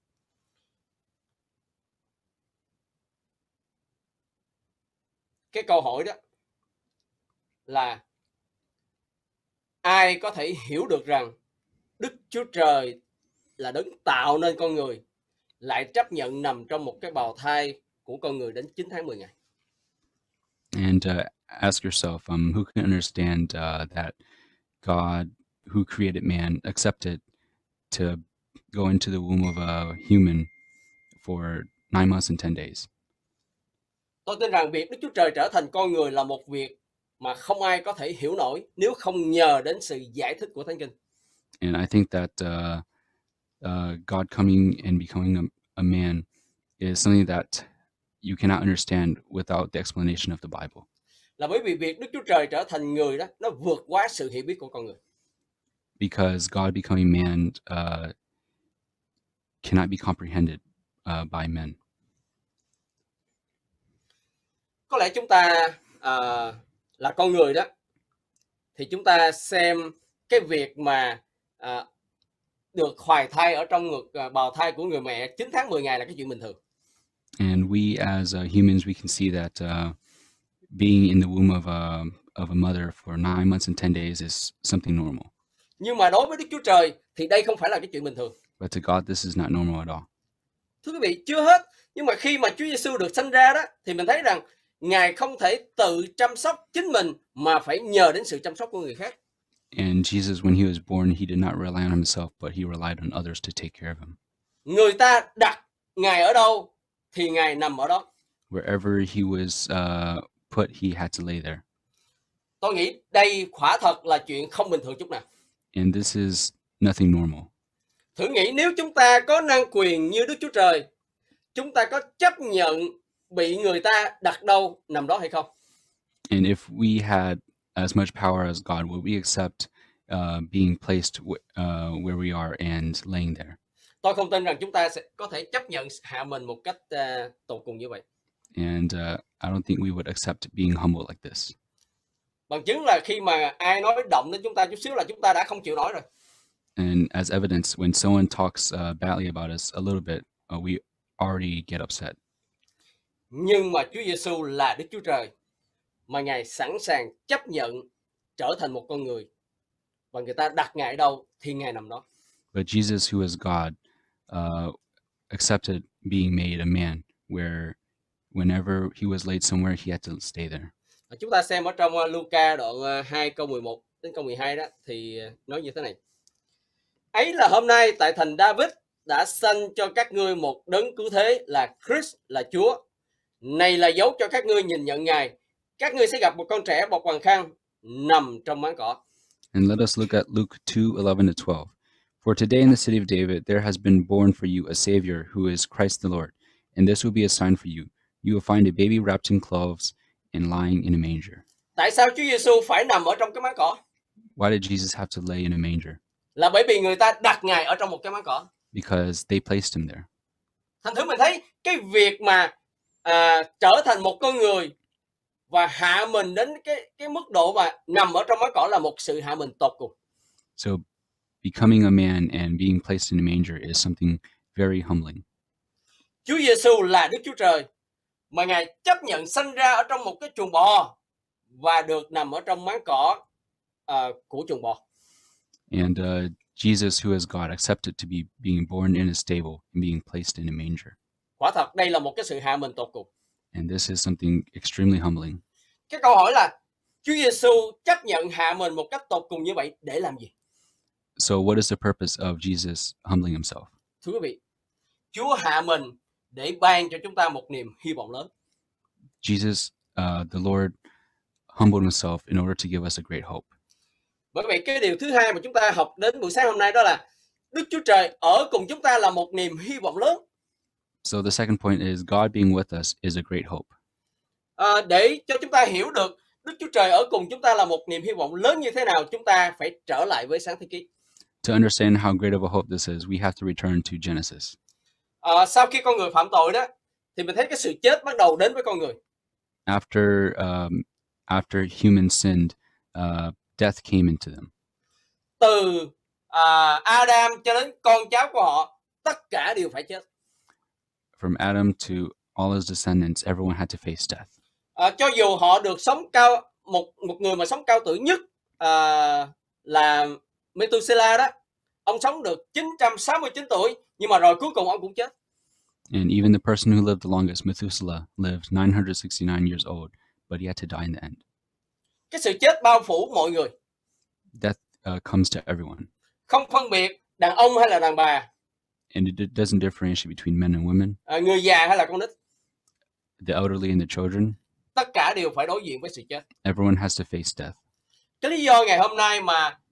Cái câu hỏi đó là ai có thể hiểu được rằng Đức Chúa Trời là đấng tạo nên con người, lại chấp nhận nằm trong một cái bào thai của con người đến 9 tháng 10 ngày. And ask yourself, who can understand that God, who created man, accepted to go into the womb of a human for 9 months and 10 days? Tôi tin rằng việc Đức Chúa Trời trở thành con người là một việc mà không ai có thể hiểu nổi nếu không nhờ đến sự giải thích của Thánh Kinh. And I think that God coming and becoming a man is something that you cannot understand without the explanation of the Bible. Là bởi vì việc Đức Chúa Trời trở thành người đó, nó vượt quá sự hiểu biết của con người. Because God becoming man cannot be comprehended by men. Có lẽ chúng ta là con người đó, thì chúng ta xem cái việc mà được hoài thai ở trong ngực bào thai của người mẹ 9 tháng 10 ngày là cái chuyện bình thường. And we as humans, we can see that being in the womb of a mother for 9 months and 10 days is something normal. Nhưng mà đối với Đức Chúa Trời thì đây không phải là cái chuyện bình thường. But to God, this is not normal at all. Thưa quý vị, chưa hết, nhưng mà khi mà Chúa Giêsu được sanh ra đó, thì mình thấy rằng Ngài không thể tự chăm sóc chính mình mà phải nhờ đến sự chăm sóc của người khác. And Jesus, when he was born, he did not rely on himself, but he relied on others to take care of him. Người ta đặt Ngài ở đâu thì Ngài nằm ở đó. Wherever he was put, he had to lay there. Tôi nghĩ đây quả thật là chuyện không bình thường chút nào. And this is nothing normal. Thử nghĩ nếu chúng ta có năng quyền như Đức Chúa Trời, chúng ta có chấp nhận bị người ta đặt đâu nằm đó hay không? And if we had as much power as God, would we accept being placed where we are and laying there? Tôi không tin rằng chúng ta sẽ có thể chấp nhận hạ mình một cách tột cùng như vậy. And I don't think we would accept being humble like this. Bằng chứng là khi mà ai nói động đến chúng ta chút xíu là chúng ta đã không chịu nổi rồi. And as evidence, when someone talks badly about us a little bit, we already get upset. Nhưng mà Chúa Giêsu là Đức Chúa Trời, mà Ngài sẵn sàng chấp nhận trở thành một con người, và người ta đặt Ngài ở đâu thì Ngài nằm đó. But Jesus, who is God, accepted being made a man, where whenever he was laid somewhere, he had to stay there. Chúng ta xem ở trong Luca đoạn 2 câu 11 đến câu 12 đó thì nói như thế này. Ấy là hôm nay tại thành David đã sanh cho các ngươi một đấng cứu thế là Christ, là Chúa. Này là dấu cho các ngươi nhìn nhận Ngài. Các ngươi sẽ gặp một con trẻ bọc bằng khăn nằm trong máng cỏ. And let us look at Luke 2:11-12. For today in the city of David there has been born for you a Savior who is Christ the Lord. And this will be a sign for you. You will find a baby wrapped in cloths and lying in a manger. Tại sao Chúa Giêsu phải nằm ở trong cái máng cỏ? Why did Jesus have to lay in a manger? Là bởi vì người ta đặt Ngài ở trong một cái máng cỏ. Because they placed him there. Thành thử mình thấy cái việc mà trở thành một con người và hạ mình đến cái mức độ mà nằm ở trong máng cỏ là một sự hạ mình tột cùng. So becoming a man and being placed in a manger is something very humbling. Chúa Giêsu là Đức Chúa Trời, mà Ngài chấp nhận sanh ra ở trong một cái chuồng bò và được nằm ở trong máng cỏ của chuồng bò. And Jesus, who is God, accepted to be being born in a stable and being placed in a manger. Quả thật đây là một cái sự hạ mình tột cùng. And this is something extremely humbling. Cái câu hỏi là Chúa Giêsu chấp nhận hạ mình một cách tột cùng như vậy để làm gì? So what is the purpose of Jesus humbling himself? Thưa quý vị, Chúa hạ mình để ban cho chúng ta một niềm hy vọng lớn. Jesus, the Lord, humbled himself in order to give us a great hope. Bởi vậy cái điều thứ hai mà chúng ta học đến buổi sáng hôm nay đó là Đức Chúa Trời ở cùng chúng ta là một niềm hy vọng lớn. So the second point is God being with us is a great hope. Để cho chúng ta hiểu được Đức Chúa Trời ở cùng chúng ta là một niềm hy vọng lớn như thế nào, chúng ta phải trở lại với Sáng Thế Ký. To understand how great of a hope this is, we have to return to Genesis. Sau khi con người phạm tội đó, thì mình thấy cái sự chết bắt đầu đến với con người. After humans sinned, death came into them. Từ Adam cho đến con cháu của họ, tất cả đều phải chết. From Adam to all his descendants, everyone had to face death. Cho dù họ được sống cao, một người mà sống cao tuổi nhất là Methuselah đó, ông sống được 969 tuổi, nhưng mà rồi cuối cùng ông cũng chết. And even the person who lived the longest, Methuselah, lived 969 years old, but he had to die in the end. Cái sự chết bao phủ mọi người. Death comes to everyone. Không phân biệt đàn ông hay là đàn bà. And it doesn't differentiate between men and women. Người già hay là con nít. The elderly and the children. Tất cả đều phải đối diện với sự chết. Everyone has to face death. Cái lý do ngày hôm nay mà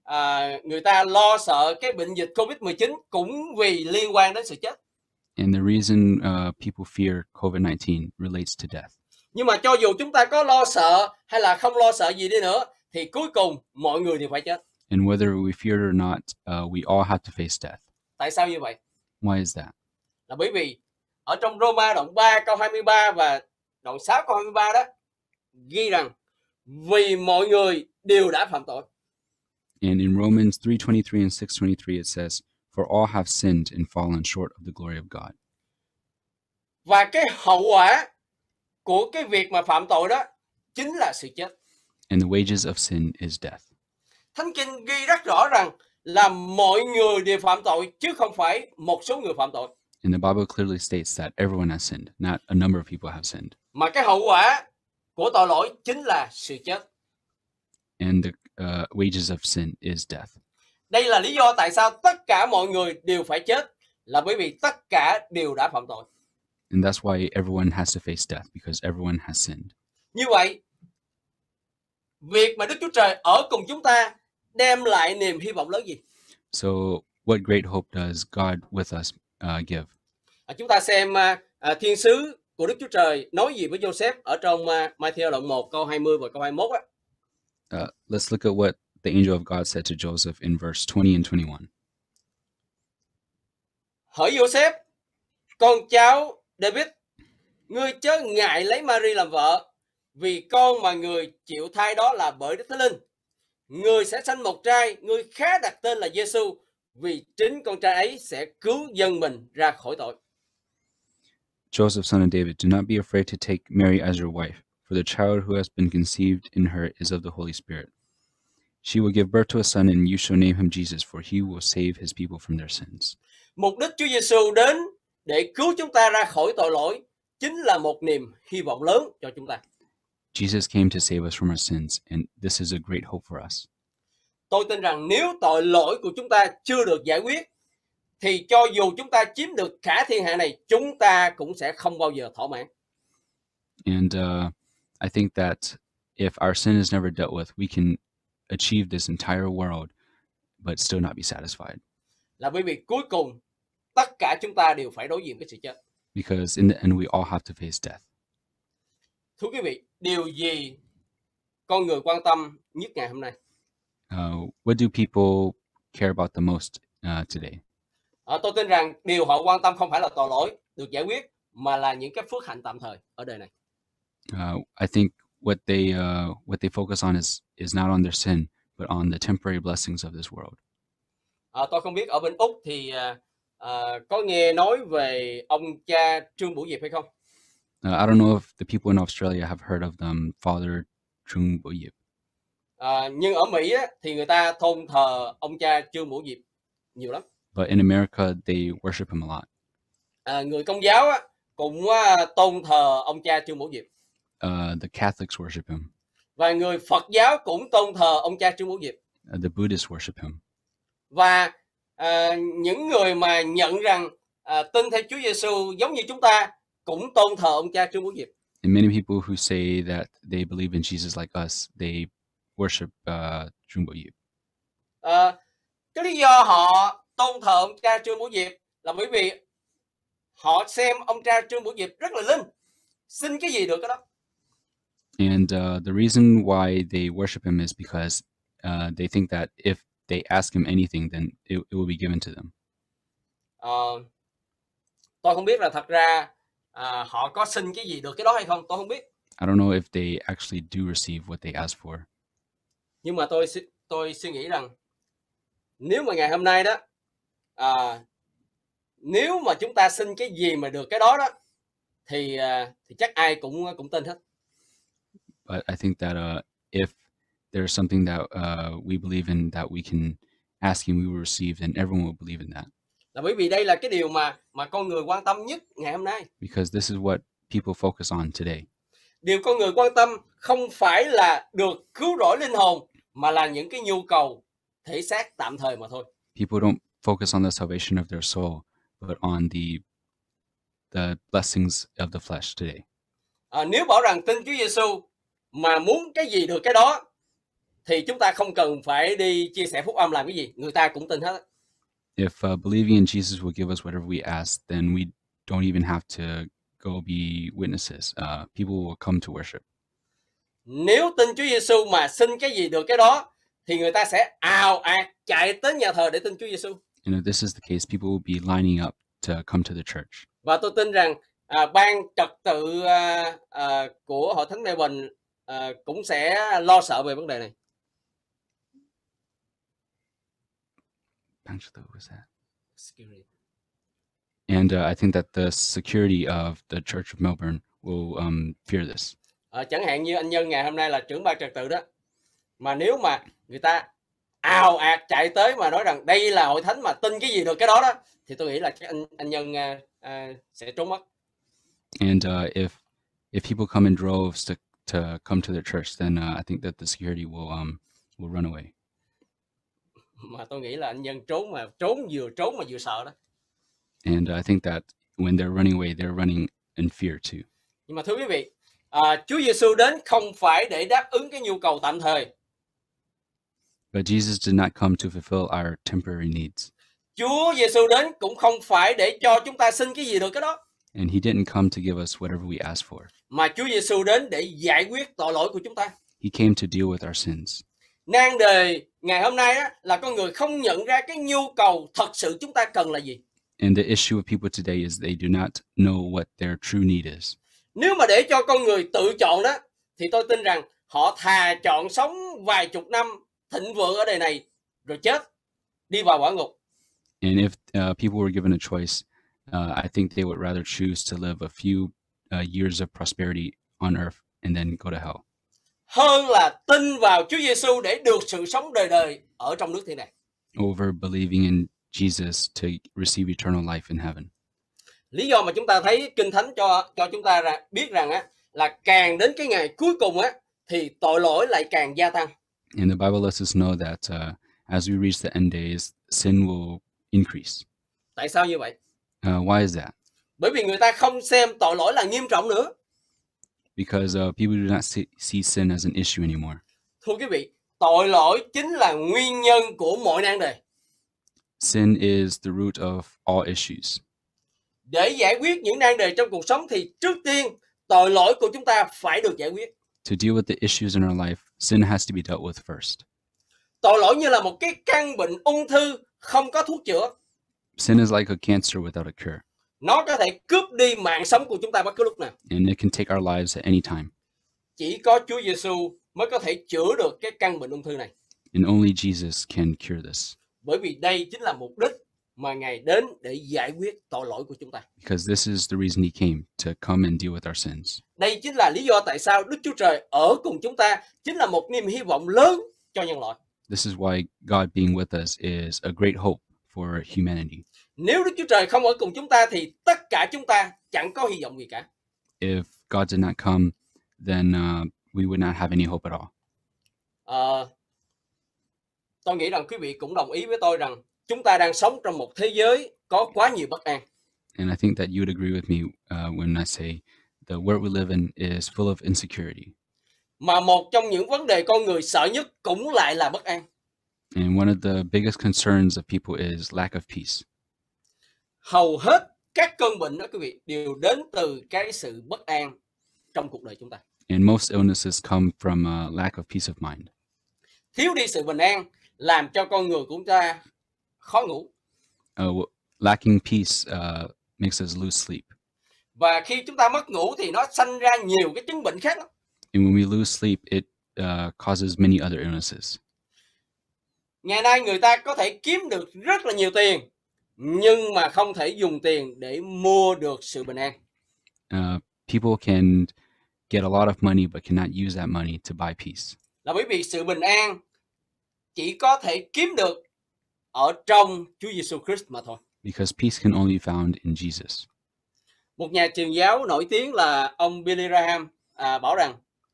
người ta lo sợ cái bệnh dịch Covid-19 cũng vì liên quan đến sự chết. And the reason people fear COVID-19 relates to death. Nhưng mà cho dù chúng ta có lo sợ hay là không lo sợ gì đi nữa, thì cuối cùng mọi người đều phải chết. And whether we fear it or not, we all have to face death. Tại sao như vậy? Why is that? Là bởi vì ở trong Roma đoạn 3 câu 23 và đoạn 6 câu 23 đó ghi rằng vì mọi người đều đã phạm tội. And in Romans 3:23 and 6:23 it says, "For all have sinned and fallen short of the glory of God." Và cái hậu quả của cái việc mà phạm tội đó chính là sự chết. And the wages of sin is death. Thánh Kinh ghi rất rõ rằng là mọi người đều phạm tội chứ không phải một số người phạm tội. And the Bible clearly states that everyone has sinned, not a number of people have sinned. Mà cái hậu quả của tội lỗi chính là sự chết. And the wages of sin is death. Đây là lý do tại sao tất cả mọi người đều phải chết, là bởi vì tất cả đều đã phạm tội. And that's why everyone has to face death, because everyone has sinned. Như vậy, việc mà Đức Chúa Trời ở cùng chúng ta đem lại niềm hy vọng lớn gì? So what great hope does God with us give? Chúng ta xem thiên sứ của Đức Chúa Trời nói gì với Joseph ở trong Matthew đoạn 1 câu 20 và câu 21 á. Let's look at what the angel of God said to Joseph in verse 20 and 21. Hỡi Joseph, con cháu David, ngươi chớ ngại lấy Mary làm vợ, vì con mà người chịu thai đó là bởi Đức Thánh Linh. Người sẽ sanh một trai, ngươi khá đặt tên là Giêsu, vì chính con trai ấy sẽ cứu dân mình ra khỏi tội. Joseph, son of David, do not be afraid to take Mary as your wife, for the child who has been conceived in her is of the Holy Spirit. She will give birth to a son, and you shall name him Jesus, for he will save his people from their sins. Mục đích Chúa Giêsu đến để cứu chúng ta ra khỏi tội lỗi chính là một niềm hy vọng lớn cho chúng ta. Jesus came to save us from our sins, and this is a great hope for us. Tôi tin rằng nếu tội lỗi của chúng ta chưa được giải quyết, thì cho dù chúng ta chiếm được cả thiên hạ này, chúng ta cũng sẽ không bao giờ thỏa mãn. And I think that if our sin is never dealt with, we can achieve this entire world, but still not be satisfied. Là bởi vì cuối cùng tất cả chúng ta đều phải đối diện với sự chết. Because in the end, we all have to face death. Thưa quý vị, điều gì con người quan tâm nhất ngày hôm nay? What do people care about the most today? Tôi tin rằng điều họ quan tâm không phải là tội lỗi được giải quyết, mà là những cái phước hạnh tạm thời ở đời này. I think what they focus on is not on their sin, but on the temporary blessings of this world. Tôi không biết ở bên Úc thì có nghe nói về ông cha Trương Bửu Diệp hay không? I don't know if the people in Australia have heard of them, Father Trương Bửu Diệp. Nhưng ở Mỹ á, thì người ta tôn thờ ông cha Trương Bửu Diệp nhiều lắm. But in America, they worship him a lot. Người Công giáo á, cũng tôn thờ ông cha Trương Bửu Diệp. The Catholics worship him. Và người Phật giáo cũng tôn thờ ông cha Trương Bửu Diệp. The Buddhists worship him. Và những người mà nhận rằng tin theo Chúa Giêsu giống như chúng ta cũng tôn thờ ông cha Trương Bửu Diệp. And many people who say that they believe in Jesus like us, they worship Trương Bửu Diệp. Cái lý do họ tôn thờ ông cha Trương Bửu Diệp là bởi vì họ xem ông cha Trương Bửu Diệp rất là linh, xin cái gì được cái đó. And the reason why they worship him is because they think that if they ask him anything, then it will be given to them. Tôi không biết là thật ra họ có xin cái gì được cái đó hay không, tôi không biết. I don't know if they actually do receive what they ask for. Nhưng mà tôi suy nghĩ rằng nếu mà ngày hôm nay đó nếu mà chúng ta xin cái gì mà được cái đó đó thì chắc ai cũng tin hết. But I think that if there's something that we believe in that we can ask him, we will receive, then everyone will believe in that. Là bởi vì đây là cái điều mà con người quan tâm nhất ngày hôm nay. Because this is what people focus on today. Điều con người quan tâm không phải là được cứu rỗi linh hồn, mà là những cái nhu cầu thể xác tạm thời mà thôi. People don't focus on the salvation of their soul, but on the blessings of the flesh today. Nếu bảo rằng tin Chúa Giêsu mà muốn cái gì được cái đó, thì chúng ta không cần phải đi chia sẻ phúc âm làm cái gì, người ta cũng tin hết. If believing in Jesus will give us whatever we ask, then we don't even have to go be witnesses. People will come to worship. Nếu tin Chúa Giêsu mà xin cái gì được cái đó, thì người ta sẽ ào ạt chạy tới nhà thờ để tin Chúa Giêsu. You know, this is the case. People will be lining up to come to the church. Và tôi tin rằng ban trật tự của hội thánh Melbourne cũng sẽ lo sợ về vấn đề này. What's that? And I think that the security of the Church of Melbourne will fear this. Chẳng hạn như anh Nhân ngày hôm nay là trưởng ban trật tự đó, mà nếu mà người ta ào ạt chạy tới mà nói rằng đây là hội thánh mà tin cái gì được cái đó đó, thì tôi nghĩ là chắc anh Nhân sẽ trốn mất. And if people come in droves to come to their church, then I think that the security will run away. Mà tôi nghĩ là anh Nhân trốn mà vừa sợ đó. And I think that when they're running away, they're running in fear too. Nhưng mà thưa quý vị, Chúa Giêsu đến không phải để đáp ứng cái nhu cầu tạm thời. But Jesus did not come to fulfill our temporary needs. Chúa Giêsu đến cũng không phải để cho chúng ta xin cái gì được cái đó. And he didn't come to give us whatever we asked for. Mà Chúa Giêsu đến để giải quyết tội lỗi của chúng ta. He came to deal with our sins. Nan đề ngày hôm nay á, là con người không nhận ra cái nhu cầu thật sự chúng ta cần là gì. And the issue of people today is they do not know what their true need is. Nếu mà để cho con người tự chọn đó, thì tôi tin rằng họ thà chọn sống vài chục năm thịnh vượng ở đời này rồi chết, đi vào quả ngục. And if people were given a choice, I think they would rather choose to live a few years of prosperity on earth and then go to hell. Hơn là tin vào Chúa Giêsu để được sự sống đời đời ở trong nước thiên đàng. Over believing in Jesus to receive eternal life in heaven. Lý do mà chúng ta thấy Kinh Thánh cho chúng ta biết rằng á, là càng đến cái ngày cuối cùng á, thì tội lỗi lại càng gia tăng. And the Bible lets us know that as we reach the end days, sin will increase. Tại sao như vậy? Why is that? Bởi vì người ta không xem tội lỗi là nghiêm trọng nữa. Because people do not see sin as an issue anymore. Thưa quý vị, tội lỗi chính là nguyên nhân của mọi nan đề. Sin is the root of all issues. Để giải quyết những nan đề trong cuộc sống thì trước tiên tội lỗi của chúng ta phải được giải quyết. To deal with the issues in our life, sin has to be dealt with first. Tội lỗi như là một cái căn bệnh ung thư không có thuốc chữa. Sin is like a cancer without a cure. Nó có thể cướp đi mạng sống của chúng ta bất cứ lúc nào. And it can take our lives at any time. Chỉ có Chúa Giêsu mới có thể chữa được cái căn bệnh ung thư này. And only Jesus can cure this. Bởi vì đây chính là mục đích mà Ngài đến để giải quyết tội lỗi của chúng ta. Because this is the reason he came, to come and deal with our sins. Đây chính là lý do tại sao Đức Chúa Trời ở cùng chúng ta chính là một niềm hy vọng lớn cho nhân loại. This is why God being with us is a great hope for humanity. Nếu Đức Chúa Trời không ở cùng chúng ta thì tất cả chúng ta chẳng có hy vọng gì cả. If God did not come, then we would not have any hope at all. Tôi nghĩ rằng quý vị cũng đồng ý với tôi rằng chúng ta đang sống trong một thế giới có quá nhiều bất an. And I think that you would agree with me when I say the world we live in is full of insecurity. Mà một trong những vấn đề con người sợ nhất cũng lại là bất an. And one of the biggest concerns of people is lack of peace. Hầu hết các cơn bệnh đó quý vị đều đến từ cái sự bất an trong cuộc đời chúng ta. And most illnesses come from a lack of peace of mind. Thiếu đi sự bình an làm cho con người của chúng ta khó ngủ. Lacking peace makes us lose sleep. Và khi chúng ta mất ngủ thì nó sanh ra nhiều cái chứng bệnh khác lắm. And when we lose sleep, it causes many other illnesses. Ngày nay người ta có thể kiếm được rất là nhiều tiền, nhưng mà không thể dùng tiền để mua được sự bình an. People can get a lot of money but cannot use that money to buy peace. Là bởi vì sự bình an chỉ có thể kiếm được ở trong Chúa Giêsu Christ mà thôi. Because peace can only be found in Jesus. Một nhà truyền giáo nổi tiếng là ông Billy Graham bảo rằng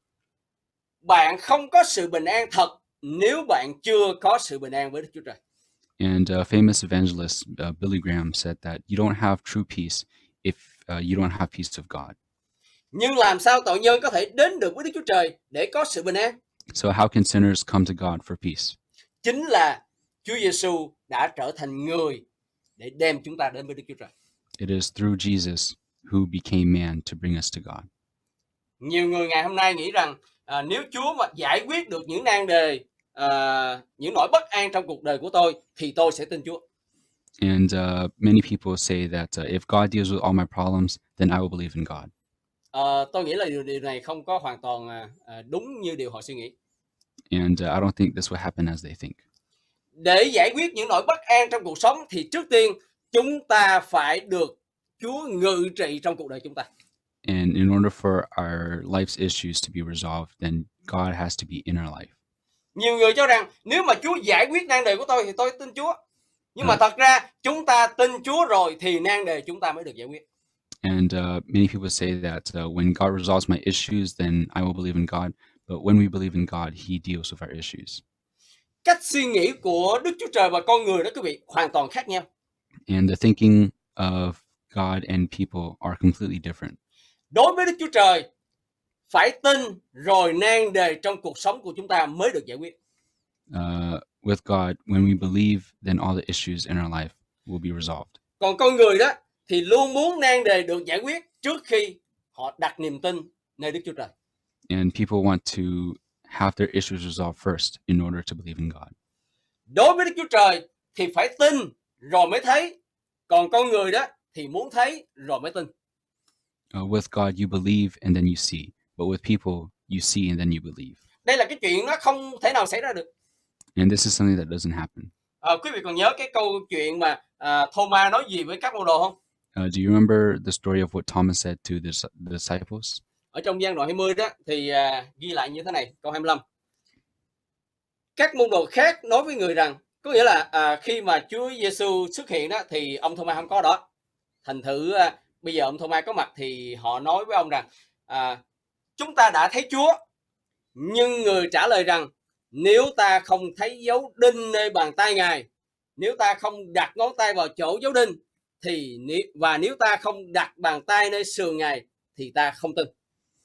bạn không có sự bình an thật nếu bạn chưa có sự bình an với Đức Chúa Trời. And a famous evangelist, Billy Graham, said that you don't have true peace if you don't have peace of God. Nhưng làm sao tội nhân có thể đến được với Đức Chúa Trời để có sự bình an? So how can sinners come to God for peace? Chính là Chúa Giêsu đã trở thành người để đem chúng ta đến với Đức Chúa Trời. It is through Jesus who became man to bring us to God. Nhiều người ngày hôm nay nghĩ rằng nếu Chúa mà giải quyết được những nan đề, những nỗi bất an trong cuộc đời của tôi thì tôi sẽ tin Chúa. And many people say that if God deals with all my problems, then I will believe in God. Tôi nghĩ là điều này không có hoàn toàn đúng như điều họ suy nghĩ. And I don't think this will happen as they think. Để giải quyết những nỗi bất an trong cuộc sống thì trước tiên chúng ta phải được Chúa ngự trị trong cuộc đời chúng ta. And in order for our life's issues to be resolved, then God has to be in our life. Nhiều người cho rằng nếu mà Chúa giải quyết nan đề của tôi thì tôi tin Chúa. Nhưng mà thật ra chúng ta tin Chúa rồi thì nan đề chúng ta mới được giải quyết. And many people say that when God resolves my issues, then I will believe in God. But when we believe in God, He deals with our issues. Cách suy nghĩ của Đức Chúa Trời và con người đó quý vị hoàn toàn khác nhau. And the thinking of God and people are completely different. Đối với Đức Chúa Trời, phải tin rồi nan đề trong cuộc sống của chúng ta mới được giải quyết. With God, when we believe, then all the issues in our life will be resolved. Còn con người đó thì luôn muốn nan đề được giải quyết trước khi họ đặt niềm tin nơi Đức Chúa Trời. And people want to have their issues resolved first in order to believe in God. Đối với Đức Chúa Trời thì phải tin rồi mới thấy. Còn con người đó thì muốn thấy rồi mới tin. With God, you believe and then you see. But with people, you see and then you believe. Đây là cái chuyện nó không thể nào xảy ra được. And this is something that doesn't happen. Quý vị còn nhớ cái câu chuyện mà Thomas nói gì với các môn đồ không? Do you remember the story of what Thomas said to the disciples? Ở trong Giăng đoạn 20 đó thì ghi lại như thế này, câu 25. Các môn đồ khác nói với người rằng, có nghĩa là khi mà Chúa Giêsu xuất hiện đó thì ông Thomas không có đó. Thành thử bây giờ ông Thomas có mặt thì họ nói với ông rằng chúng ta đã thấy Chúa. Nhưng người trả lời rằng nếu ta không thấy dấu đinh nơi bàn tay Ngài, nếu ta không đặt ngón tay vào chỗ dấu đinh và nếu ta không đặt bàn tay nơi sườn Ngài thì ta không tin.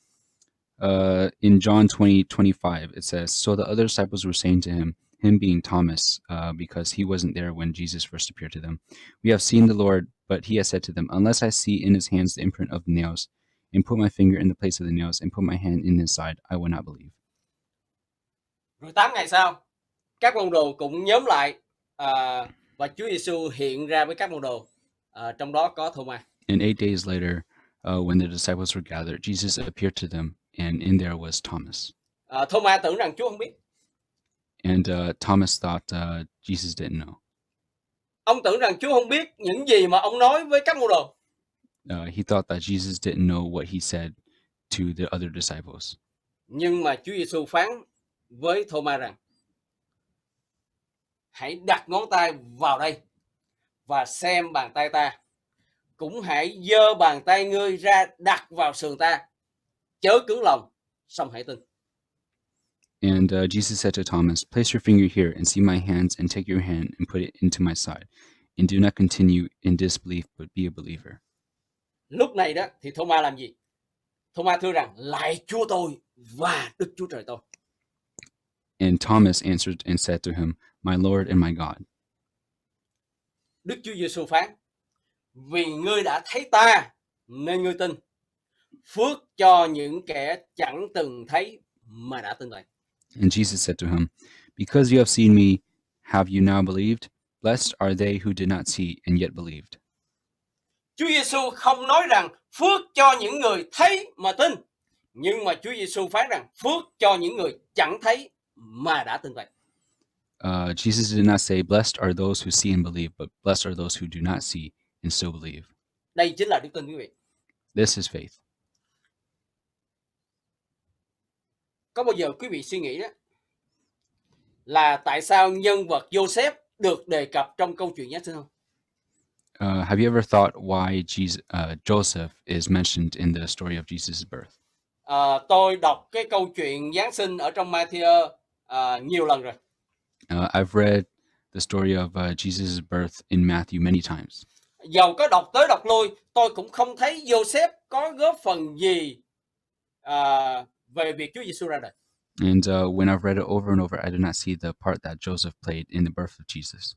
In John 20:25, it says, "So the other disciples were saying to him being Thomas, because he wasn't there when Jesus first appeared to them, we have seen the Lord. But he has said to them, unless I see in his hands the imprint of the nails, and put my finger in the place of the nails, and put my hand in his side, I will not believe." Rồi 8 ngày sau, các môn đồ cũng nhóm lại và Chúa Giêsu hiện ra với các môn đồ, trong đó có Thomas. And 8 days later, when the disciples were gathered, Jesus appeared to them, and in there was Thomas. Thomas tưởng rằng Chúa không biết. And Thomas thought Jesus didn't know. Ông tưởng rằng Chúa không biết những gì mà ông nói với các môn đồ. He thought that Jesus didn't know what he said to the other disciples. Nhưng mà Chúa Giêsu phán với Thomas rằng hãy đặt ngón tay vào đây và xem bàn tay ta. Cũng hãy giơ bàn tay ngươi ra đặt vào sườn ta. Chớ cứng lòng, xong hãy tin. And Jesus said to Thomas, "Place your finger here and see my hands, and take your hand and put it into my side. And do not continue in disbelief, but be a believer." Lúc này đó thì Thomas làm gì? Thomas thưa rằng, lạy Chúa tôi và Đức Chúa Trời tôi. And Thomas answered and said to him, "My Lord and my God." Đức Chúa Giêsu phán, vì ngươi đã thấy ta nên ngươi tin. Phước cho những kẻ chẳng từng thấy mà đã tin vậy. And Jesus said to him, "Because you have seen me, have you now believed? Blessed are they who did not see and yet believed." Chúa Giêsu không nói rằng phước cho những người thấy mà tin, nhưng mà Chúa Giêsu phán rằng phước cho những người chẳng thấy mà đã tin vậy. Jesus did not say, "Blessed are those who see and believe," but blessed are those who do not see and still believe. Đây chính là đức tin quý vị. This is faith. Có bao giờ quý vị suy nghĩ đó là tại sao nhân vật Joseph được đề cập trong câu chuyện Giáng sinh không? Have you ever thought why Joseph is mentioned in the story of Jesus' birth? Tôi đọc cái câu chuyện Giáng sinh ở trong Matthew nhiều lần rồi. I've read the story of Jesus' birth in Matthew many times. Dầu có đọc tới đọc lui, tôi cũng không thấy Joseph có góp phần gì về việc Chúa Giêsu ra đời. And when I've read it over and over, I do not see the part that Joseph played in the birth of Jesus.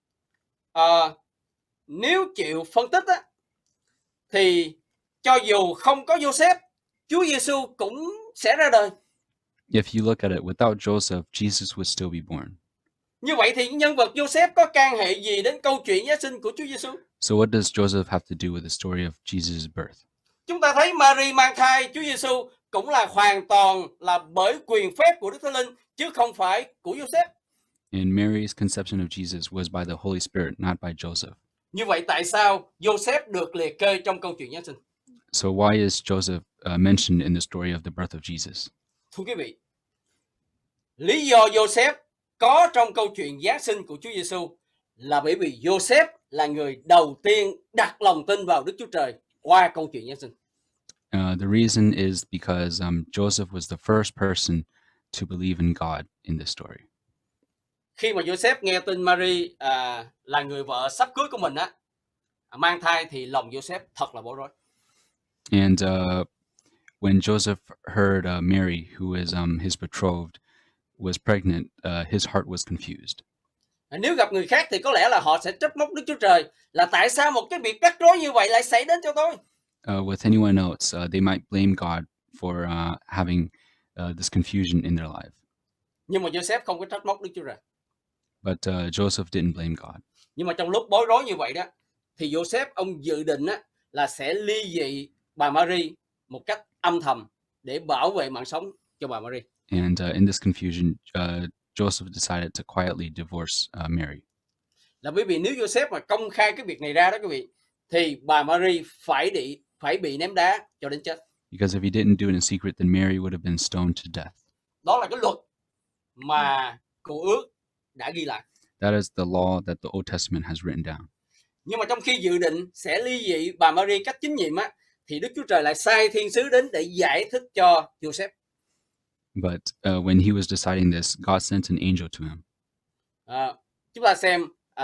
Nếu chịu phân tích á, thì cho dù không có Joseph, Chúa Giêsu cũng sẽ ra đời. If you look at it, without Joseph, Jesus would still be born. Như vậy thì nhân vật Joseph có can hệ gì đến câu chuyện Giáng sinh của Chúa Giêsu? So what does Joseph have to do with the story of Jesus' birth? Chúng ta thấy Mary mang thai Chúa Giêsu cũng là hoàn toàn là bởi quyền phép của Đức Thánh Linh chứ không phải của Joseph. And Mary's conception of Jesus was by the Holy Spirit, not by Joseph. Như vậy tại sao Joseph được liệt kê trong câu chuyện Giáng sinh? So why is Joseph mentioned in the story of the birth of Jesus? Thưa quý vị, lý do Joseph có trong câu chuyện Giáng sinh của Chúa Giêsu là bởi vì Joseph là người đầu tiên đặt lòng tin vào Đức Chúa Trời qua câu chuyện Giáng sinh. The reason is because Joseph was the first person to believe in God in this story. Khi mà Joseph nghe tin Mary là người vợ sắp cưới của mình á, mang thai thì lòng Joseph thật là bối rối. And when Joseph heard Mary, who is his betrothed, was pregnant, his heart was confused. Nếu gặp người khác thì có lẽ là họ sẽ trách móc Đức Chúa Trời là tại sao một cái việc rắc rối như vậy lại xảy đến cho tôi. With anyone else, they might blame God for having this confusion in their life. Nhưng mà Joseph không có trách móc Đức Chúa Trời. But Joseph didn't blame God. Nhưng mà trong lúc bối rối như vậy đó, thì Joseph ông dự định á, là sẽ ly dị bà Mary một cách âm thầm để bảo vệ mạng sống cho bà Mary. And in this confusion, Joseph decided to quietly divorce Mary. Là bởi vì nếu Joseph mà công khai cái việc này ra đó quý vị, thì bà Mary phải bị ném đá cho đến chết. Because if he didn't do it in secret, then Mary would have been stoned to death. Đó là cái luật mà Cựu Ước đã ghi lại. That is the law that the Old Testament has written down. Nhưng mà trong khi dự định sẽ ly dị bà Mary cách chính nhiệm á, thì Đức Chúa Trời lại sai thiên sứ đến để giải thích cho Joseph. But when he was deciding this, God sent an angel to him. Chúng ta xem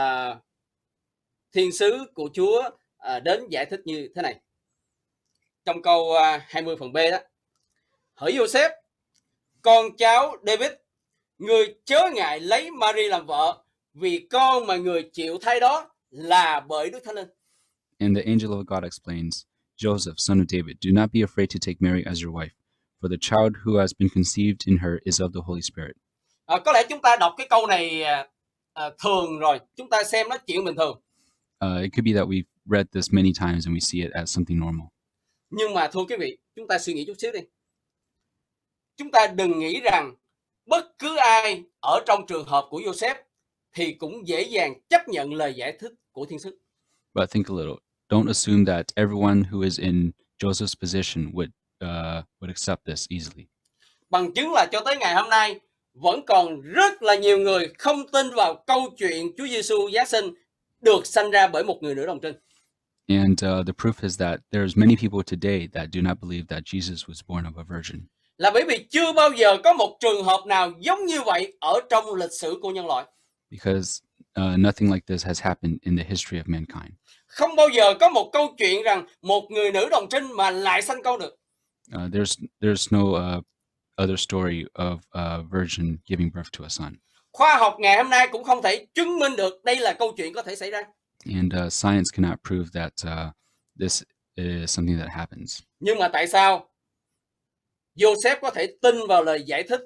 thiên sứ của Chúa đến giải thích như thế này. Trong câu 20 phần B đó. Hỡi Joseph, con cháu David, người chớ ngại lấy Mary làm vợ, vì con mà người chịu thai đó là bởi Đức Thánh Linh. And the angel of God explains, Joseph, son of David, do not be afraid to take Mary as your wife, for the child who has been conceived in her is of the Holy Spirit. Có lẽ chúng ta đọc cái câu này thường rồi, chúng ta xem nó chuyện bình thường. It could be that we've read this many times and we see it as something normal. Nhưng mà thưa quý vị, chúng ta suy nghĩ chút xíu đi. Chúng ta đừng nghĩ rằng bất cứ ai ở trong trường hợp của Joseph thì cũng dễ dàng chấp nhận lời giải thích của thiên sứ. But think a little. Don't assume that everyone who is in Joseph's position would accept this easily. Bằng chứng là cho tới ngày hôm nay vẫn còn rất là nhiều người không tin vào câu chuyện Chúa Giêsu Giáng sinh được sanh ra bởi một người nữ đồng trinh. And the proof is that there's many people today that do not believe that Jesus was born of a virgin. Là bởi vì chưa bao giờ có một trường hợp nào giống như vậy ở trong lịch sử của nhân loại. Because nothing like this has happened in the history of mankind. Không bao giờ có một câu chuyện rằng một người nữ đồng trinh mà lại sanh con được. There's no other story of a virgin giving birth to a son. Khoa học ngày hôm nay cũng không thể chứng minh được đây là câu chuyện có thể xảy ra. And science cannot prove that this is something that happens. Nhưng mà tại sao Joseph có thể tin vào lời giải thích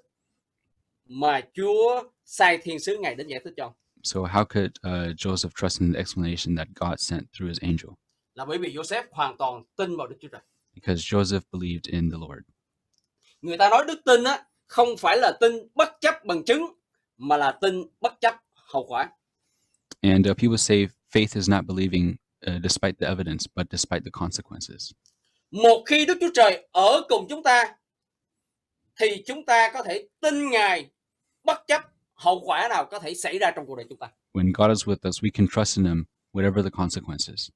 mà Chúa sai thiên sứ Ngài đến giải thích cho? So how could Joseph trust in the explanation that God sent through his angel? Là bởi vì Joseph hoàn toàn tin vào Đức Chúa Trời. Because Joseph believed in the Lord. Người ta nói đức tin á không phải là tin bất chấp bằng chứng mà là tin bất chấp hậu quả. And people say faith is not believing despite the evidence, but despite the consequences. Một khi Đức Chúa Trời ở cùng chúng ta thì chúng ta có thể tin Ngài bất chấp hậu quả nào có thể xảy ra trong cuộc đời chúng ta. When God is with us, we can trust in Him, whatever the consequences.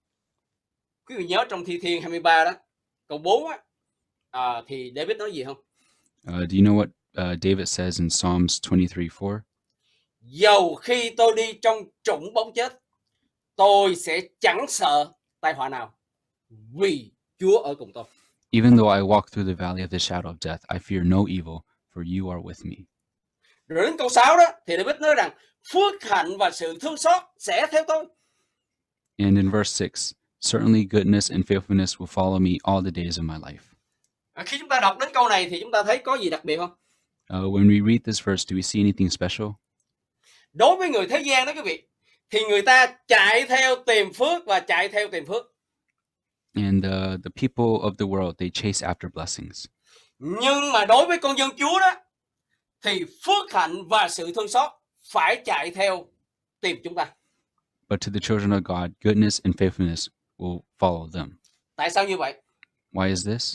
Quý vị nhớ trong Thi Thiên 23 đó, câu 4 á, thì David nói gì không? Do you know what David says in Psalms 23:4? Dầu khi tôi đi trong trũng bóng chết, tôi sẽ chẳng sợ tai họa nào, vì Chúa ở cùng tôi. Even though I walk through the valley of the shadow of death, I fear no evil, for you are with me. Rồi đến câu 6 đó thì David nói rằng phước hạnh và sự thương xót sẽ theo tôi. And in verse 6, certainly goodness and faithfulness will follow me all the days of my life. Khi chúng ta đọc đến câu này thì chúng ta thấy có gì đặc biệt không? When we read this verse, do we see anything special? Đối với người thế gian đó quý vị, thì người ta chạy theo tìm phước và chạy theo tìm phước. And the people of the world, they chase after blessings. Nhưng mà đối với con dân Chúa đó, thì phước hạnh và sự thương xót phải chạy theo tìm chúng ta. But to the children of God, goodness and faithfulness will follow them. Tại sao như vậy? Why is this?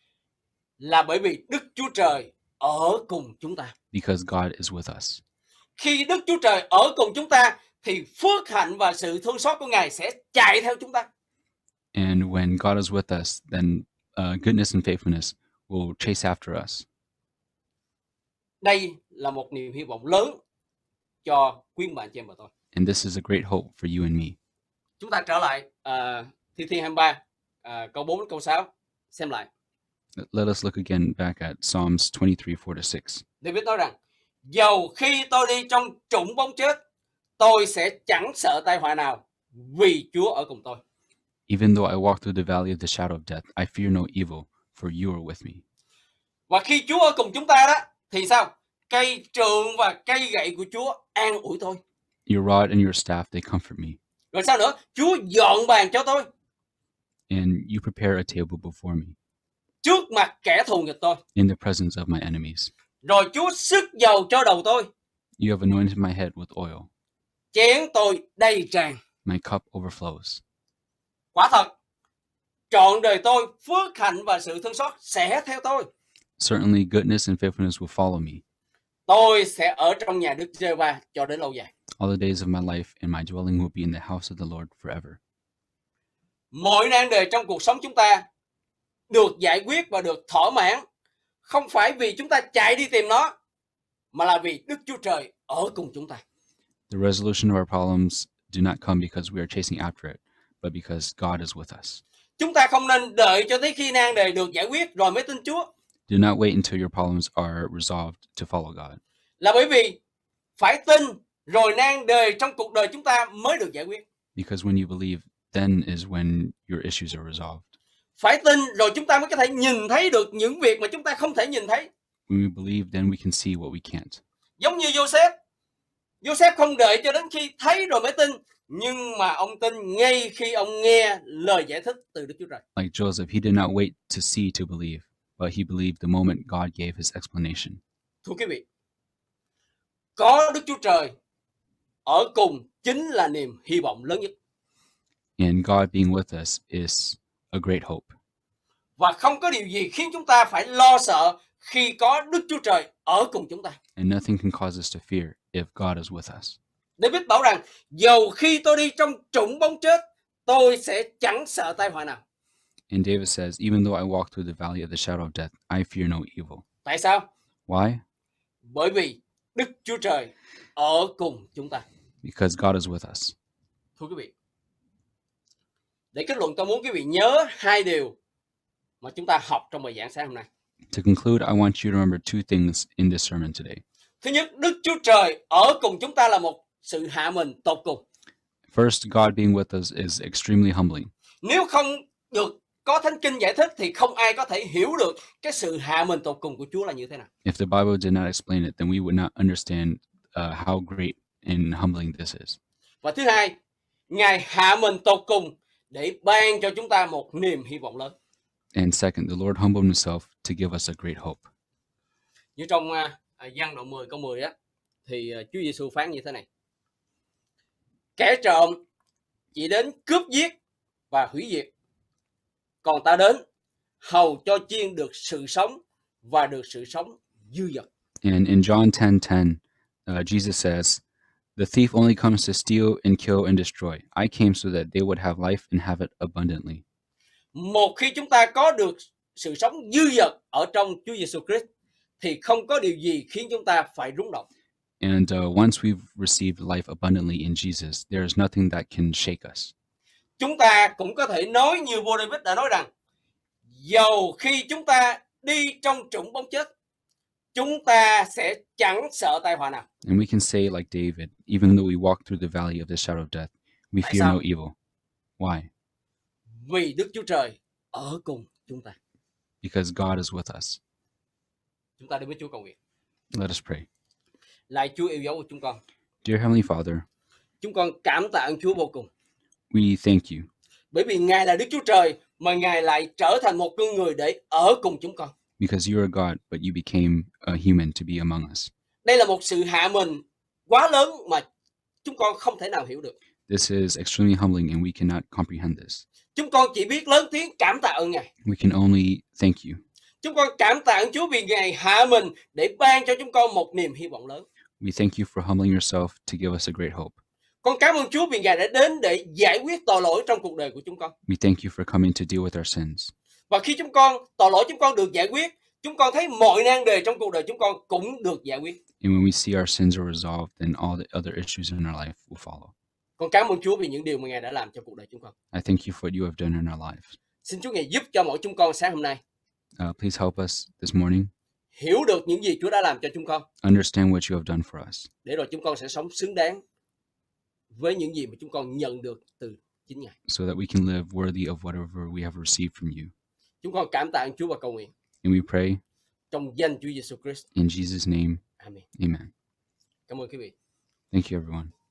Là bởi vì Đức Chúa Trời ở cùng chúng ta. Because God is with us. Khi Đức Chúa Trời ở cùng chúng ta, thì phước hạnh và sự thương xót của Ngài sẽ chạy theo chúng ta. And when God is with us, then goodness and faithfulness will chase after us. Đây là một niềm hy vọng lớn cho quý bạn chị em và tôi. And this is a great hope for you and me. Chúng ta trở lại Thi Thiên 23, câu 4 đến câu 6, xem lại. Let us look again back at Psalms 23:4-6. David nói rằng, dầu khi tôi đi trong trũng bóng chết, tôi sẽ chẳng sợ tai họa nào, vì Chúa ở cùng tôi. Even though I walk through the valley of the shadow of death, I fear no evil, for you are with me. Và khi Chúa ở cùng chúng ta đó, thì sao? Cây trượng và cây gậy của Chúa an ủi tôi. Your rod and your staff, they comfort me. Rồi sao nữa? Chúa dọn bàn cho tôi. And you prepare a table before me. Trước mặt kẻ thù nghịch tôi. In the presence of my enemies. Rồi Chúa sức dầu cho đầu tôi. You have anointed my head with oil. Chén tôi đầy tràn. My cup overflows. Quả thật, trọn đời tôi, phước hạnh và sự thương xót sẽ theo tôi. Certainly goodness and faithfulness will follow me. Tôi sẽ ở trong nhà Đức Giê-hô-va cho đến lâu dài. All the days of my life, and my dwelling will be in the house of the Lord forever. Mọi nan đề trong cuộc sống chúng ta được giải quyết và được thỏa mãn, không phải vì chúng ta chạy đi tìm nó, mà là vì Đức Chúa Trời ở cùng chúng ta. The resolution of our problems do not come because we are chasing after it, but because God is with us. Chúng ta không nên đợi cho tới khi nan đề được giải quyết rồi mới tin Chúa. Do not wait until your problems are resolved to follow God. Là bởi vì phải tin rồi nan đề trong cuộc đời chúng ta mới được giải quyết. Because when you believe, then is when your issues are resolved. Phải tin rồi chúng ta mới có thể nhìn thấy được những việc mà chúng ta không thể nhìn thấy. When we believe, then we can see what we can't. Giống như Joseph. Joseph không đợi cho đến khi thấy rồi mới tin, nhưng mà ông tin ngay khi ông nghe lời giải thích từ Đức Chúa Trời. Like Joseph, he did not wait to see to believe, but he believed the moment God gave his explanation. Thưa quý vị, có Đức Chúa Trời ở cùng chính là niềm hy vọng lớn nhất. And God being with us is a great hope. Và không có điều gì khiến chúng ta phải lo sợ khi có Đức Chúa Trời ở cùng chúng ta. And nothing can cause us to fear if God is with us. David bảo rằng, dầu khi tôi đi trong trũng bóng chết, tôi sẽ chẳng sợ tai họa nào. And David says, even though I walk through the valley of the shadow of death, I fear no evil. Tại sao? Why? Bởi vì Đức Chúa Trời ở cùng chúng ta. Because God is with us. Thưa quý vị, để kết luận tôi muốn quý vị nhớ hai điều mà chúng ta học trong bài giảng sáng hôm nay. To conclude, I want you to remember two things in this sermon today. Thứ nhất, Đức Chúa Trời ở cùng chúng ta là một sự hạ mình tột cùng. First, God being with us is extremely humbling. Nếu không được có Thánh Kinh giải thích thì không ai có thể hiểu được cái sự hạ mình tột cùng của Chúa là như thế nào. If the Bible did not explain it, then we would not understand how great and humbling this is. Và thứ hai, Ngài hạ mình tột cùng để ban cho chúng ta một niềm hy vọng lớn. And second, the Lord humbled himself to give us a great hope. Như trong Giăng đoạn 10 câu 10 á, thì Chúa Giêsu phán như thế này: kẻ trộm chỉ đến cướp giết và hủy diệt, còn ta đến hầu cho chiên được sự sống và được sự sống dư dật. And in John 10:10, Jesus says, "The thief only comes to steal and kill and destroy. I came so that they would have life and have it abundantly." Một khi chúng ta có được sự sống dư dật ở trong Chúa Giêsu Christ thì không có điều gì khiến chúng ta phải rung động. And once we've received life abundantly in Jesus, there is nothing that can shake us. Chúng ta cũng có thể nói như vua David đã nói rằng, dầu khi chúng ta đi trong trũng bóng chết, chúng ta sẽ chẳng sợ tai họa nào. And we can say like David, even though we walk through the valley of the shadow of death, we Tại fear sao? no evil. Why? Vì Đức Chúa Trời ở cùng chúng ta. Because God is with us. Chúng ta đến với Chúa cầu nguyện. Let us pray. Lạy Chúa yêu dấu của chúng con. Dear Heavenly Father, Chúng con cảm tạ ơn Chúa vô cùng. we thank you Bởi vì Ngài là Đức Chúa Trời mà Ngài lại trở thành một con người để ở cùng chúng con. because you are God, but you became a human to be among us. Đây là một sự hạ mình quá lớn mà chúng con không thể nào hiểu được. This is extremely humbling and we cannot comprehend this. Chúng con chỉ biết lớn tiếng cảm tạ ơn Ngài. We can only thank you. Chúng con cảm tạ ơn Chúa vì Ngài hạ mình để ban cho chúng con một niềm hy vọng lớn. We thank you for humbling yourself to give us a great hope. Con cảm ơn Chúa vì Ngài đã đến để giải quyết tội lỗi trong cuộc đời của chúng con. We thank you for coming to deal with our sins. Và khi tội lỗi chúng con được giải quyết, chúng con thấy mọi nan đề trong cuộc đời chúng con cũng được giải quyết. And when we see our sins are resolved, then all the other issues in our life will follow. Con cảm ơn Chúa vì những điều mà Ngài đã làm cho cuộc đời chúng con. I thank you for what you have done in our lives. Xin Chúa Ngài giúp cho mỗi chúng con sáng hôm nay Please help us this morning hiểu được những gì Chúa đã làm cho chúng con, understand what you have done for us, để rồi chúng con sẽ sống xứng đáng với những gì mà chúng con nhận được từ chính Ngài. so that we can live worthy of whatever we have received from you. Chúng con cảm tạ ơn Chúa và cầu nguyện And we pray trong danh Chúa Giêsu Christ. in Jesus' name. Amen. Amen. Cảm ơn quý vị. Thank you, everyone.